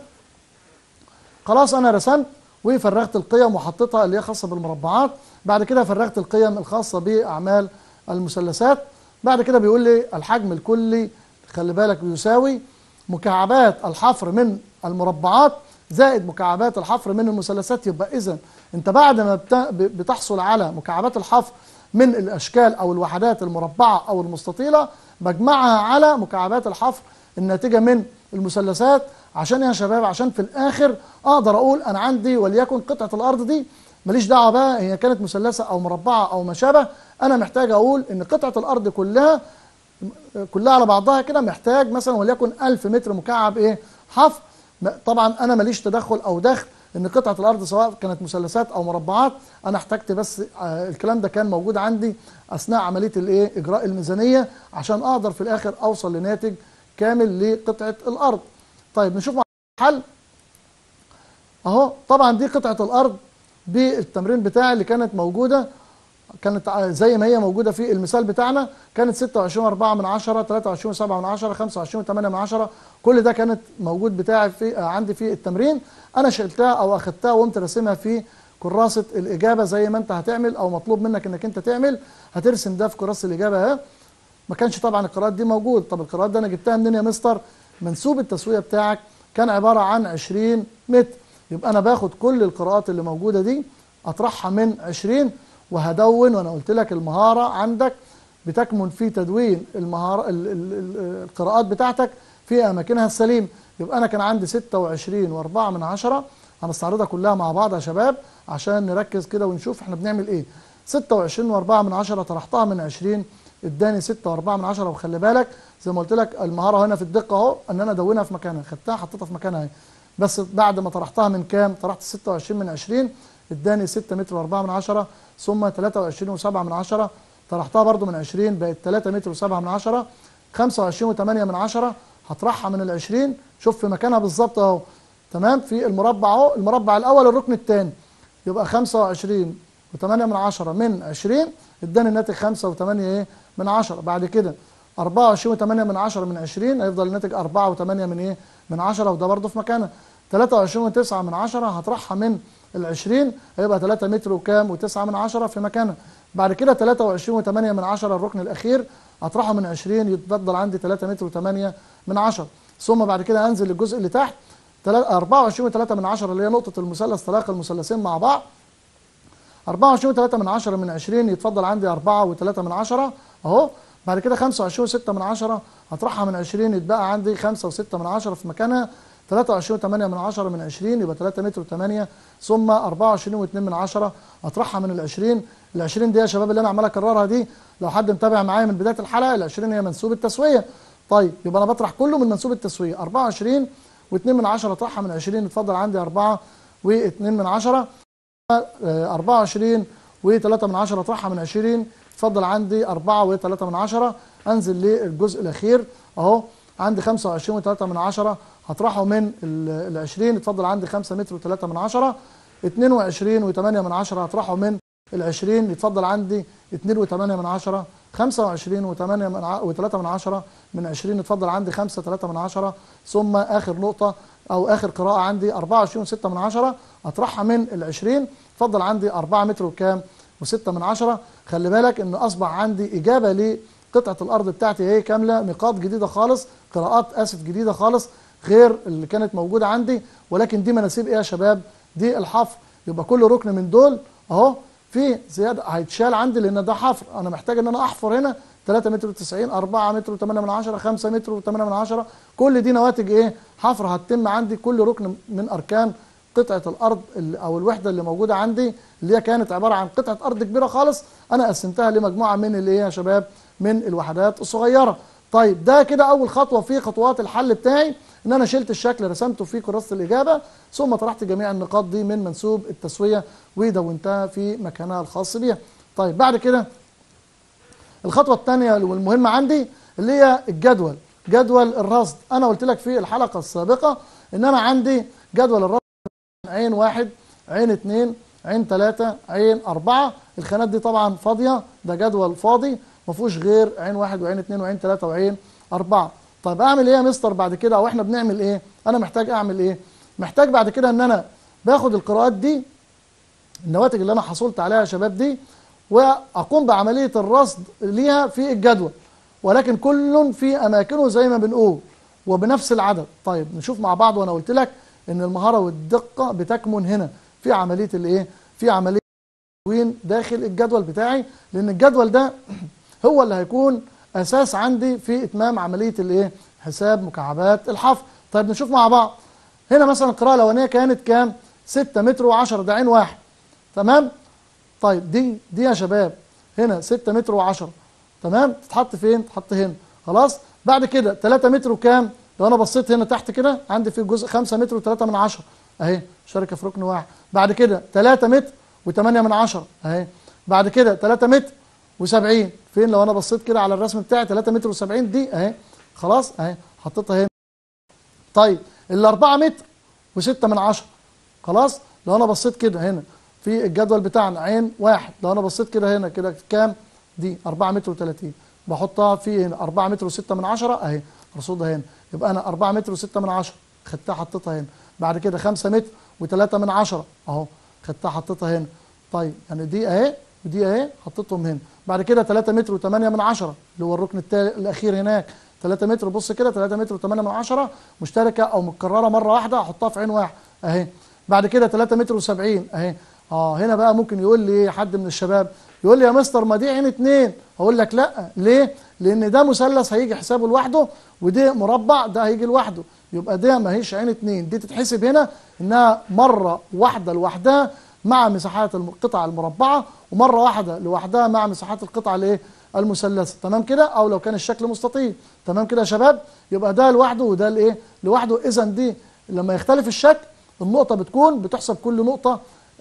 خلاص انا رسمت وفرغت القيم وحطيتها اللي هي خاصه بالمربعات. بعد كده فرغت القيم الخاصه باعمال المثلثات. بعد كده بيقول لي الحجم الكلي، خلي بالك، بيساوي مكعبات الحفر من المربعات زائد مكعبات الحفر من المثلثات. يبقى اذا انت بعد ما بتحصل على مكعبات الحفر من الاشكال او الوحدات المربعه او المستطيله، بجمعها على مكعبات الحفر الناتجه من المثلثات. عشان يا شباب، عشان في الاخر اقدر اقول انا عندي وليكن قطعه الارض دي، ماليش دعوه بقى هي كانت مثلثه او مربعه او ما شابه، انا محتاج اقول ان قطعه الارض كلها كلها على بعضها كده محتاج مثلا وليكن ألف متر مكعب ايه؟ حفر. طبعا انا ماليش تدخل او دخل ان قطعه الارض سواء كانت مثلثات او مربعات، انا احتجت بس آه الكلام ده كان موجود عندي اثناء عمليه الايه؟ اجراء الميزانيه، عشان اقدر في الاخر اوصل لناتج كامل لقطعه الارض. طيب نشوف مع الحل اهو. طبعا دي قطعه الارض بالتمرين بتاعي اللي كانت موجوده، كانت زي ما هي موجوده في المثال بتاعنا، كانت ستة وعشرين وأربعة من عشرة، تلاتة وعشرين وسبعة من عشرة، خمسة وعشرين وتمانية من عشرة. كل ده كانت موجود بتاعي في عندي في التمرين. انا شلتها او اخدتها وقمت راسمها في كراسه الاجابه زي ما انت هتعمل او مطلوب منك انك انت تعمل. هترسم ده في كراسه الاجابه اهي. ما كانش طبعا القراءات دي موجود. طب القراءات ده انا جبتها منين يا مستر؟ منسوب التسويه بتاعك كان عباره عن عشرين متر. يبقى انا باخد كل القراءات اللي موجوده دي اطرحها من عشرين وهدون. وانا قلت لك المهاره عندك بتكمن في تدوين المهاره القراءات بتاعتك في اماكنها السليم. يبقى انا كان عندي ستة وعشرين وأربعة من عشرة. هنستعرضها كلها مع بعض يا شباب عشان نركز كده ونشوف احنا بنعمل ايه. ستة وعشرين وأربعة من عشرة طرحتها من عشرين اداني ستة وأربعة من عشرة. وخلي بالك زي ما قلت لك المهاره هنا في الدقه اهو، ان انا ادونها في مكانها، خدتها حطيتها في مكانها اهي. بس بعد ما طرحتها من كام؟ طرحت ستة وعشرين من عشرين اداني ستة متر وأربعة من عشرة، ثم تلاتة وعشرين وسبعة من عشرة طرحتها برضو من عشرين بقت تلاتة متر وسبعة من عشرة، خمسة وعشرين وتمانية من عشرة هطرحها من العشرين. شوف في مكانها بالظبط اهو، تمام، في المربع اهو، المربع الاول الركن الثاني. يبقى خمسة وعشرين وتمانية من عشرة من عشرين اداني الناتج خمسة وتمانية ايه؟ من عشرة. بعد كده أربعة وعشرين وتمانية من عشرة من عشرين هيفضل الناتج أربعة وتمانية من ايه؟ من عشرة، وده برضو في مكانها. تلاتة وعشرين وتسعة من عشرة هطرحها من العشرين هيبقى تلاتة متر وكام؟ وتسعة من عشرة في مكانها. بعد كده تلاتة وعشرين وتمانية من عشرة الركن الاخير اطرحه من عشرين يتفضل عندي تلاتة متر وتمانية من عشرة. ثم بعد كده انزل للجزء اللي تحت أربعة وعشرين وتلاتة من عشرة اللي هي نقطه المثلث تلاقي المثلثين مع بعض. أربعة وعشرين وتلاتة من عشرة من عشرين يتفضل عندي أربعة وتلاتة من عشرة اهو. بعد كده خمسة وعشرين وستة من عشرة هطرحها من عشرين يتبقى عندي خمسة وستة من عشرة في مكانها. تلاتة وعشرين وتمانية من عشرة من عشرين يبقى تلاتة متر وتمانية. ثم أربعة وعشرين واتنين من عشرة اطرحها من العشرين. العشرين دي يا شباب اللي انا عمال اكررها دي، لو حد متابع معايا من بدايه الحلقه، العشرين هي منسوب التسويه. طيب يبقى انا بطرح كله من منسوب التسويه. أربعة وعشرين واتنين من عشرة اطرحها من عشرين يتفضل عندي أربعة واتنين من عشرة. أربعة وعشرين وتلاتة من عشرة اطرحها من عشرين يتفضل عندي أربعة وتلاتة من عشرة. انزل للجزء الاخير اهو، عندي خمسة وعشرين وتلاتة من عشرة هطرحه من العشرين يتفضل عندي خمسة متر وتلاتة من عشرة. اتنين وعشرين وتمانية من عشرة هطرحه من العشرين يتفضل عندي اتنين وتمانية من عشرة. خمسة وعشرين وثلاثة من عشرة من عشرين، اتفضل عندي خمسة ثلاثة من عشرة، ثم آخر نقطة أو آخر قراءة عندي أربعة وعشرين وستة من عشرة، أطرحها من العشرين، اتفضل عندي أربعة متر وكام وستة من عشرة. خلي بالك إن أصبح عندي إجابة لقطعة الأرض بتاعتي هي كاملة، نقاط جديدة خالص، قراءات آسف جديدة خالص غير اللي كانت موجودة عندي، ولكن دي مناسيب إيه يا شباب؟ دي الحفر. يبقى كل ركن من دول أهو في زيادة هيتشال عندي لأن ده حفر، أنا محتاج إن أنا أحفر هنا ثلاثة متر وتسعين، أربعة متر وثمانية من عشرة، خمسة متر وثمانية من عشرة، كل دي نواتج إيه؟ حفر هتتم عندي كل ركن من أركان قطعة الأرض أو الوحدة اللي موجودة عندي، اللي هي كانت عبارة عن قطعة أرض كبيرة خالص، أنا قسمتها لمجموعة من اللي هي يا شباب من الوحدات الصغيرة. طيب ده كده أول خطوة في خطوات الحل بتاعي، إن أنا شلت الشكل رسمته في كراسة الإجابة، ثم طرحت جميع النقاط دي من منسوب التسوية ودونتها في مكانها الخاص بيها. طيب بعد كده الخطوة الثانية والمهمة عندي اللي هي الجدول، جدول الرصد. أنا قلت لك في الحلقة السابقة إن أنا عندي جدول الرصد عين واحد، عين اثنين، عين ثلاثة، عين أربعة، الخانات دي طبعا فاضية، ده جدول فاضي ما فيهوش غير عين واحد وعين اثنين وعين ثلاثة وعين أربعة. طيب أعمل إيه يا مستر بعد كده، أو إحنا بنعمل إيه؟ أنا محتاج أعمل إيه؟ محتاج بعد كده إن أنا باخد القراءات دي، النواتج اللي أنا حصلت عليها يا شباب دي، وأقوم بعملية الرصد ليها في الجدول، ولكن كل في أماكنه زي ما بنقول وبنفس العدد. طيب نشوف مع بعض، وأنا قلت لك إن المهارة والدقة بتكمن هنا في عملية الإيه؟ في عملية التدوين داخل الجدول بتاعي، لأن الجدول ده هو اللي هيكون أساس عندي في إتمام عملية الإيه؟ حساب مكعبات الحفر. طيب نشوف مع بعض. هنا مثلا القراءة الأولانية كانت كام؟ ستة متر وعشرة، ده عين واحد، تمام؟ طيب دي دي يا شباب هنا ستة متر وعشرة، تمام؟ تتحط فين؟ تتحط هنا، خلاص؟ بعد كده ثلاثة متر وكام؟ لو أنا بصيت هنا تحت كده عندي في جزء خمسة متر وثلاثة من عشرة، أهي شركة في ركن واحد. بعد كده ثلاثة متر وثمانية من عشرة، أهي. بعد كده ثلاثة متر وسبعين، فين لو أنا بصيت كده على الرسم بتاعي ثلاثة متر وسبعين دي أهي، خلاص؟ أهي حطيتها هنا. طيب ال أربعة متر وستة من عشرة، خلاص؟ لو أنا بصيت كده هنا في الجدول بتاعنا عين واحد، لو أنا بصيت كده هنا كده كام؟ دي أربعة متر وثلاثين، بحطها في هنا أربعة متر وستة من عشرة أهي، رصودها هنا، يبقى أنا أربعة متر وستة من عشرة خدتها حطيتها هنا. بعد كده خمسة متر وثلاثة من عشرة أهو، خدتها حطيتها هنا. طيب يعني دي أهي ودي أهي حطيتهم هنا. بعد كده ثلاثة متر وثمانية من عشرة اللي هو الركن التالي الأخير هناك، ثلاثة متر، بص كده ثلاثة متر وثمانية من عشرة مشتركة أو متكررة مرة واحدة، أحطها في عين واحد أهي. بعد كده ثلاثة متر وسبعين أهي. اه هنا بقى ممكن يقول لي حد من الشباب يقول لي يا مستر ما دي عين اتنين، هقول لك لا، ليه؟ لأن ده مثلث هيجي حسابه لوحده، ودي مربع ده هيجي لوحده، يبقى ده ما هيش عين اتنين، دي تتحسب هنا إنها مرة واحدة لوحدها مع مساحات القطع المربعة، ومرة واحدة لوحدها مع مساحات القطع الايه؟ المثلثة، تمام كده؟ أو لو كان الشكل مستطيل، تمام كده يا شباب؟ يبقى ده لوحده وده الايه؟ لوحده. إذا دي لما يختلف الشكل النقطة بتكون بتحسب كل نقطة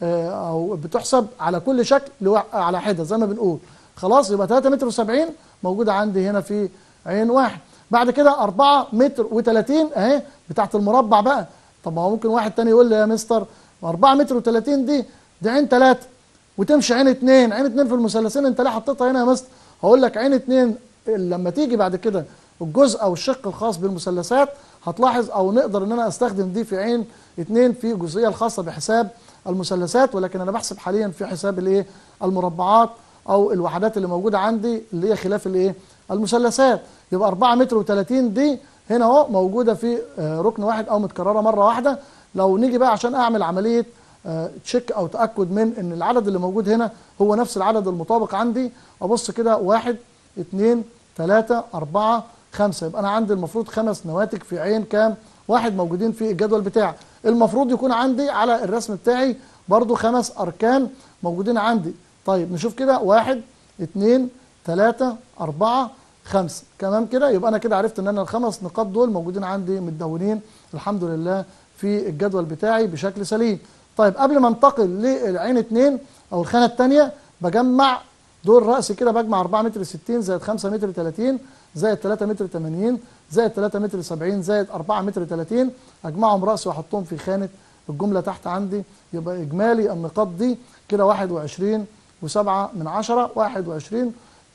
أو بتحسب على كل شكل على حدة زي ما بنقول، خلاص؟ يبقى ثلاثة متر وسبعين موجودة عندي هنا في عين واحد. بعد كده أربعة متر وثلاثين أهي بتاعت المربع بقى. طب ما هو ممكن واحد تاني يقول لي يا مستر أربعة متر وثلاثين دي دي عين ثلاثة وتمشي عين اثنين، عين اثنين في المثلثين أنت ليه حطيتها هنا يا مستر؟ هقول لك عين اثنين لما تيجي بعد كده الجزء أو الشق الخاص بالمثلثات هتلاحظ أو نقدر إن أنا أستخدم دي في عين اثنين في الجزئية الخاصة بحساب المثلثات، ولكن أنا بحسب حاليا في حساب الايه؟ المربعات أو الوحدات اللي موجودة عندي اللي هي خلاف الايه؟ المثلثات. يبقى أربعة متر وثلاثين دي هنا اهو موجودة في ركن واحد أو متكررة مرة واحدة. لو نيجي بقى عشان أعمل عملية تشيك أو تأكد من إن العدد اللي موجود هنا هو نفس العدد المطابق عندي، أبص كده واحد اثنين ثلاثة أربعة خمسة، يبقى أنا عندي المفروض خمس نواتج في عين كام؟ واحد موجودين في الجدول بتاعي. المفروض يكون عندي على الرسم بتاعي برضو خمس أركان موجودين عندي. طيب نشوف كده واحد اثنين ثلاثة أربعة خمسة، كمان كده يبقى أنا كده عرفت إن أنا الخمس نقاط دول موجودين عندي متدونين الحمد لله في الجدول بتاعي بشكل سليم. طيب قبل ما انتقل للعين اثنين أو الخانة الثانية بجمع دول رأسي كده، بجمع أربعة متر ستين زائد خمسة متر ثلاثين زائد ثلاثة متر ثمانين زائد ثلاثة متر سبعين زائد أربعة متر ثلاثين، أجمعهم رأسي وأحطهم في خانة الجملة تحت عندي. يبقى إجمالي النقاط دي كده واحد وعشرين وسبعة من عشرة، واحد وعشرين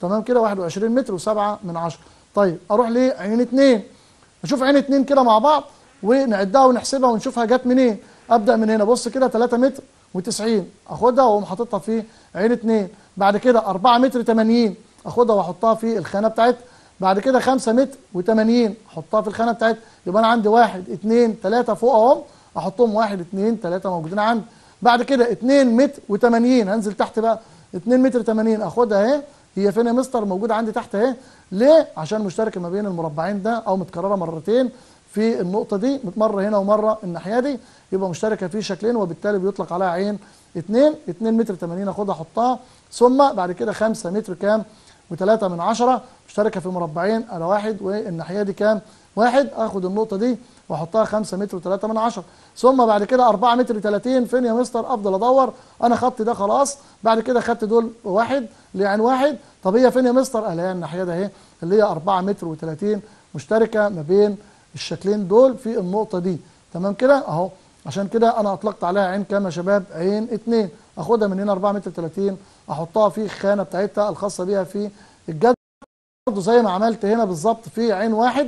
تمام كده واحد وعشرين متر وسبعة من عشرة. طيب اروح لعين اتنين، اشوف عين اتنين كده مع بعض ونعدها ونحسبها ونشوفها جت منين. ابدا من هنا، بص كده تلاتة متر وتسعين اخدها واقوم حاططها في عين اتنين. بعد كده أربعة متر تمانين اخدها واحطها في الخانه بتاعتها. بعد كده خمسة متر وتمانين احطها في الخانه بتاعتها. يبقى انا عندي واحد اتنين تلاته فوق اهم، احطهم واحد اتنين تلاته موجودين عندي. بعد كده اتنين متر وتمانين هنزل تحت بقى، اتنين متر تمانين اخدها اهي. هي فين يا مستر؟ موجوده عندي تحت اهي. ليه؟ عشان مشتركه ما بين المربعين ده او متكرره مرتين في النقطه دي، مره هنا ومره الناحيه دي، يبقى مشتركه في شكلين وبالتالي بيطلق عليها عين اتنين. اتنين متر تمانين اخدها احطها. ثم بعد كده خمسة متر كام وتلاتة من عشرة مشتركه في مربعين على واحد، والناحيه دي كام واحد، اخد النقطه دي واحطها خمسة متر وتلاتة من عشرة. ثم بعد كده أربعة متر تلاتين فين يا مستر؟ افضل ادور، انا خدت ده خلاص. بعد كده خدت دول واحد لعين واحد. طب هي فين يا مستر؟ اهي الناحيه ده اهي اللي هي أربعة متر وتلاتين مشتركه ما بين الشكلين دول في النقطه دي. تمام كده اهو. عشان كده انا اطلقت عليها عين كام يا شباب؟ عين اتنين. اخدها من هنا أربعة متر تلاتين احطها في الخانه بتاعتها الخاصه بيها في الجدول، برضه زي ما عملت هنا بالظبط في عين واحد.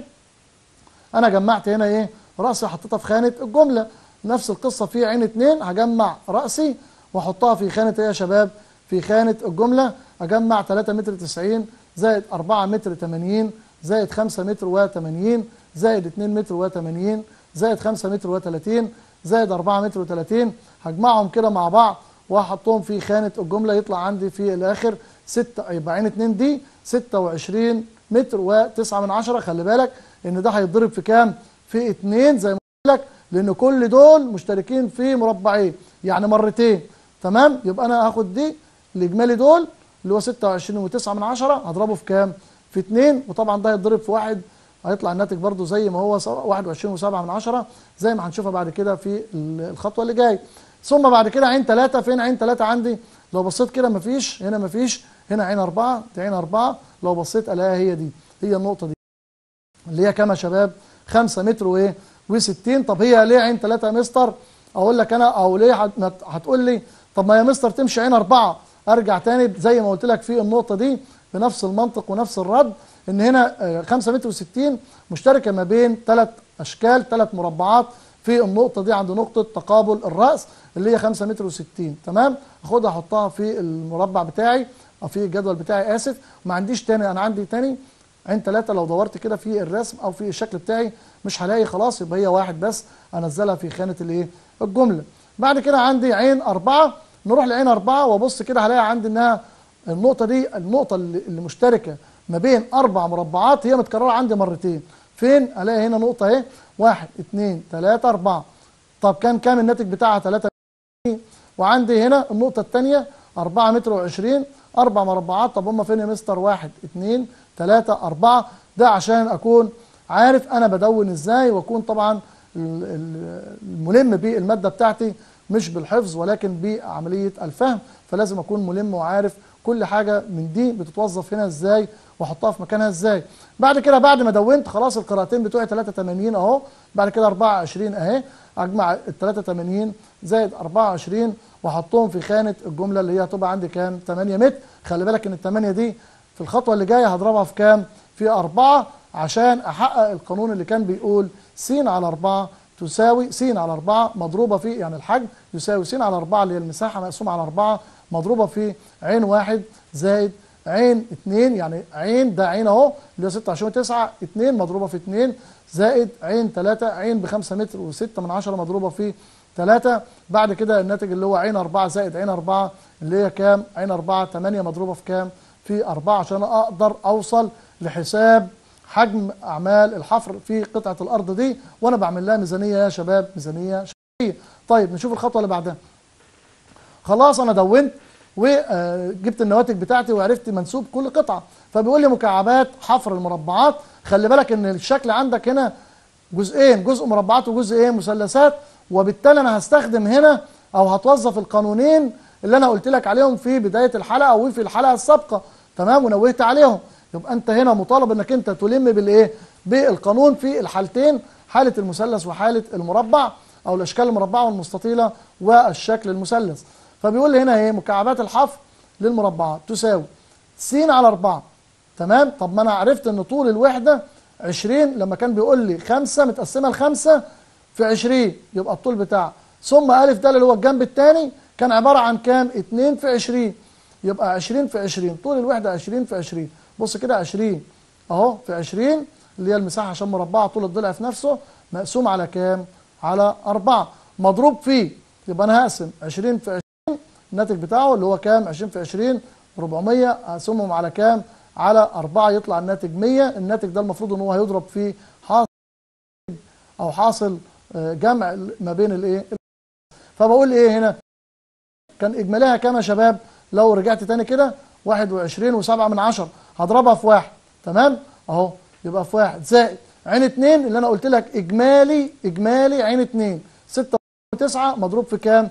انا جمعت هنا ايه؟ راسي حطيتها في خانه الجمله. نفس القصه في عين اتنين، هجمع راسي واحطها في خانه ايه يا شباب؟ في خانه الجمله. اجمع تلاتة متر تسعين زائد أربعة متر تمانين زائد خمسة متر وتمانين زائد اتنين متر وتمانين زائد خمسة متر وتلاتين زائد أربعة متر وتلاتين، هجمعهم كده مع بعض واحطهم في خانه الجمله، يطلع عندي في الاخر ستة. يبقى عين اتنين دي ستة وعشرين متر وتسعة من عشرة. خلي بالك ان ده هيتضرب في كام؟ في اتنين زي ما قلت لك، لان كل دول مشتركين في مربعين يعني مرتين. تمام؟ يبقى انا هاخد دي الاجمالي دول اللي هو ستة وعشرين وتسعة من عشرة هضربه في كام؟ في اتنين، وطبعا ده هيتضرب في واحد، هيطلع الناتج برضو زي ما هو واحد وعشرين وسبعة من عشرة زي ما هنشوفها بعد كده في الخطوه اللي جايه. ثم بعد كده عين تلاتة. فين عين تلاتة عندي؟ لو بصيت كده مفيش، هنا مفيش، هنا عين أربعة، دي عين أربعة. لو بصيت الاقيها هي دي، هي النقطه دي اللي هي كام يا شباب؟ خمسة متر وايه؟ وستين. طب هي ليه عين تلاتة يا مستر؟ اقول لك انا، او ليه هتقول لي طب ما يا مستر تمشي عين أربعة. ارجع تاني زي ما قلت لك في النقطه دي بنفس المنطق ونفس الرد، ان هنا خمسة متر وستين مشتركه ما بين ثلاث اشكال، ثلاث مربعات في النقطه دي عند نقطه تقابل الراس اللي هي خمسة متر وستين. تمام؟ اخدها احطها في المربع بتاعي او في الجدول بتاعي، اسف. ما عنديش تاني، انا عندي تاني عين تلاتة. لو دورت كده في الرسم او في الشكل بتاعي مش هلاقي، خلاص يبقى هي واحد بس، انزلها في خانه الايه؟ الجمله. بعد كده عندي عين أربعة. نروح لعين أربعة وابص كده هلاقي عندي انها النقطه دي النقطه اللي, اللي مشتركه ما بين اربع مربعات، هي متكرره عندي مرتين. فين؟ الاقي هنا نقطه اهي، واحد اتنين تلاته اربعه. طب كان كام الناتج بتاعها؟ تلاتة. وعندي هنا النقطه الثانيه أربعة متر وعشرين، اربع مربعات. طب هم فين يا مستر؟ واحد اتنين تلاته اربعه. ده عشان اكون عارف انا بدون ازاي، واكون طبعا الملم بالماده بتاعتي مش بالحفظ ولكن بعمليه الفهم، فلازم اكون ملم وعارف كل حاجه من دي بتتوظف هنا ازاي واحطها في مكانها ازاي. بعد كده بعد ما دونت خلاص القراءتين بتوعي تلاتة وتمانين اهو، بعد كده أربعة وعشرين اهي، اجمع ال تلاتة وتمانين زائد أربعة وعشرين واحطهم في خانه الجمله اللي هي هتبقى عندي كام؟ تمانية متر. خلي بالك ان ال تمانية دي في الخطوه اللي جايه هضربها في كام؟ في أربعة، عشان احقق القانون اللي كان بيقول س على أربعة تساوي س على أربعة مضروبه في، يعني الحجم يساوي س على أربعة اللي هي المساحه مقسومه على أربعة مضروبه في عين واحد زائد عين اتنين، يعني عين ده عين اهو اللي هو ستة وعشرين وتسعة، اتنين مضروبه في اتنين زائد عين تلاتة، عين بخمسة متر وستة من عشرة مضروبه في تلاتة. بعد كده الناتج اللي هو عين أربعة زائد عين أربعة اللي هي كام؟ عين أربعة تمانية مضروبه في كام؟ في أربعة، عشان اقدر اوصل لحساب حجم اعمال الحفر في قطعه الارض دي، وانا بعمل لها ميزانيه يا شباب، ميزانيه شهريه. طيب نشوف الخطوه اللي بعدها. خلاص انا دونت وجبت النواتج بتاعتي وعرفت منسوب كل قطعه، فبيقول لي مكعبات حفر المربعات. خلي بالك ان الشكل عندك هنا جزئين، جزء مربعات وجزء ايه؟ مثلثات، وبالتالي انا هستخدم هنا او هتوظف القانونين اللي انا قلت لك عليهم في بدايه الحلقه وفي الحلقه السابقه. تمام؟ ونوهت عليهم. يبقى انت هنا مطالب انك انت تلم بالايه؟ بالقانون في الحالتين، حاله المثلث وحاله المربع، او الاشكال المربعه والمستطيله والشكل المثلث. فبيقول لي هنا ايه؟ مكعبات الحفر للمربعات تساوي س على أربعة. تمام؟ طب ما أنا عرفت إن طول الوحدة عشرين، لما كان بيقول لي خمسة متقسمة لخمسة في عشرين، يبقى الطول بتاعها ثم أ د اللي هو الجنب الثاني كان عبارة عن كام؟ اتنين في عشرين. يبقى عشرين في عشرين، طول الوحدة عشرين في عشرين. بص كده عشرين أهو في عشرين اللي هي المساحة عشان مربعة طول الضلع في نفسه، مقسوم على كام؟ على أربعة، مضروب فيه. يبقى أنا هقسم عشرين في عشرين، الناتج بتاعه اللي هو كام؟ عشرين في عشرين أربعمية، أقسمهم على كام؟ على أربعة، يطلع الناتج مية. الناتج ده المفروض إن هو هيضرب فيه حاصل أو حاصل جمع ما بين الإيه؟ فبقول إيه هنا؟ كان إجماليها كام يا شباب؟ لو رجعت تاني كده واحد وعشرين وسبعة من عشرة، هضربها في واحد. تمام؟ أهو يبقى في واحد زائد عين اتنين اللي أنا قلت لك إجمالي إجمالي عين اتنين ستة وتسعة مضروب في كام؟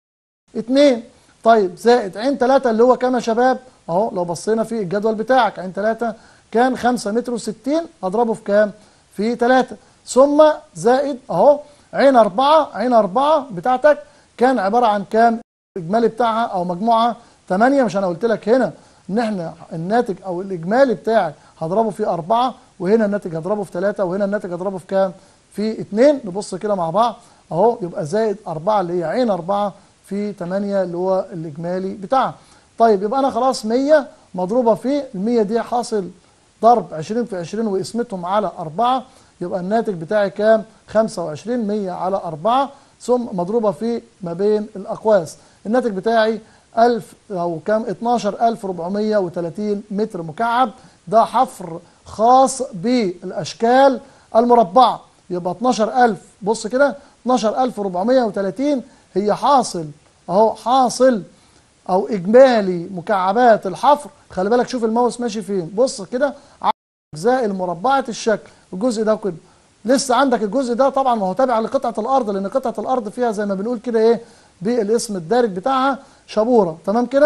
اتنين. طيب زائد عين تلاتة اللي هو كام يا شباب؟ أهو لو بصينا في الجدول بتاعك عين تلاتة كان خمسة متر وستين، أضربه في كام؟ في تلاتة. ثم زائد أهو عين أربعة، عين أربعة بتاعتك كان عبارة عن كام؟ الإجمالي بتاعها أو مجموعها تمانية. مش أنا قلت لك هنا إن إحنا الناتج أو الإجمالي بتاعك هضربه في أربعة، وهنا الناتج هضربه في تلاتة، وهنا الناتج هضربه في كام؟ في اتنين. نبص كده مع بعض أهو، يبقى زائد أربعة اللي هي عين أربعة في تمانية اللي هو الإجمالي بتاعها. طيب يبقى أنا خلاص مية مضروبة في المية دي حاصل ضرب عشرين في عشرين وقسمتهم على أربعة، يبقى الناتج بتاعي كام؟ خمسة وعشرين. مية على أربعة ثم مضروبة في ما بين الأقواس، الناتج بتاعي ألف أو كام؟ اتناشر ألف وأربعمية وتلاتين متر مكعب. ده حفر خاص بالأشكال المربعة. يبقى اتناشر ألف، بص كده اتناشر ألف وأربعمية وتلاتين هي حاصل أهو، حاصل أو إجمالي مكعبات الحفر. خلي بالك شوف الماوس ماشي فين، بص كده على الأجزاء المربعة الشكل، الجزء ده كده. لسه عندك الجزء ده طبعا ما هو تابع لقطعة الأرض، لأن قطعة الأرض فيها زي ما بنقول كده إيه بالاسم الدارج بتاعها شبورة. تمام كده؟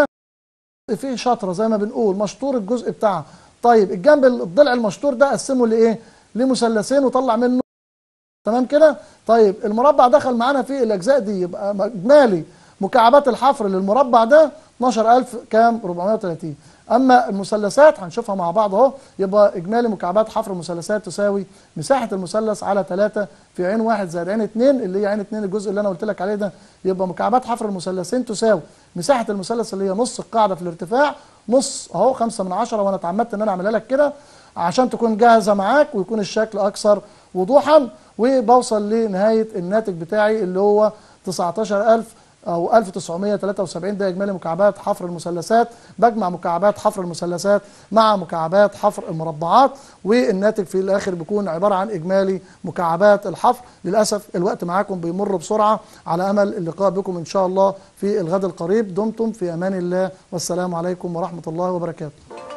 فيه شطرة زي ما بنقول مشطور الجزء بتاعها. طيب الجنب الضلع المشطور ده قسمه لإيه؟ لمثلثين وطلع منه. تمام كده؟ طيب المربع دخل معانا في الأجزاء دي، يبقى إجمالي مكعبات الحفر للمربع ده اتناشر ألف كام؟ أربعمية وتلاتين. أما المثلثات هنشوفها مع بعض أهو، يبقى إجمالي مكعبات حفر المثلثات تساوي مساحة المثلث على تلاتة في عين واحد زائد عين اتنين اللي هي عين اتنين الجزء اللي أنا قلت لك عليه ده. يبقى مكعبات حفر المثلثين تساوي مساحة المثلث اللي هي نص القاعدة في الارتفاع، نص أهو خمسة من عشرة، وأنا اتعمدت إن أنا أعملها لك كده عشان تكون جاهزة معاك ويكون الشكل أكثر وضوحا. وبوصل لنهاية الناتج بتاعي اللي هو تسعتاشر ألف أو ألف وتسعمية وتلاتة وسبعين. ده إجمالي مكعبات حفر المثلثات. بجمع مكعبات حفر المثلثات مع مكعبات حفر المربعات، والناتج في الآخر بيكون عبارة عن إجمالي مكعبات الحفر. للأسف الوقت معاكم بيمر بسرعة، على أمل اللقاء بكم إن شاء الله في الغد القريب. دمتم في أمان الله، والسلام عليكم ورحمة الله وبركاته.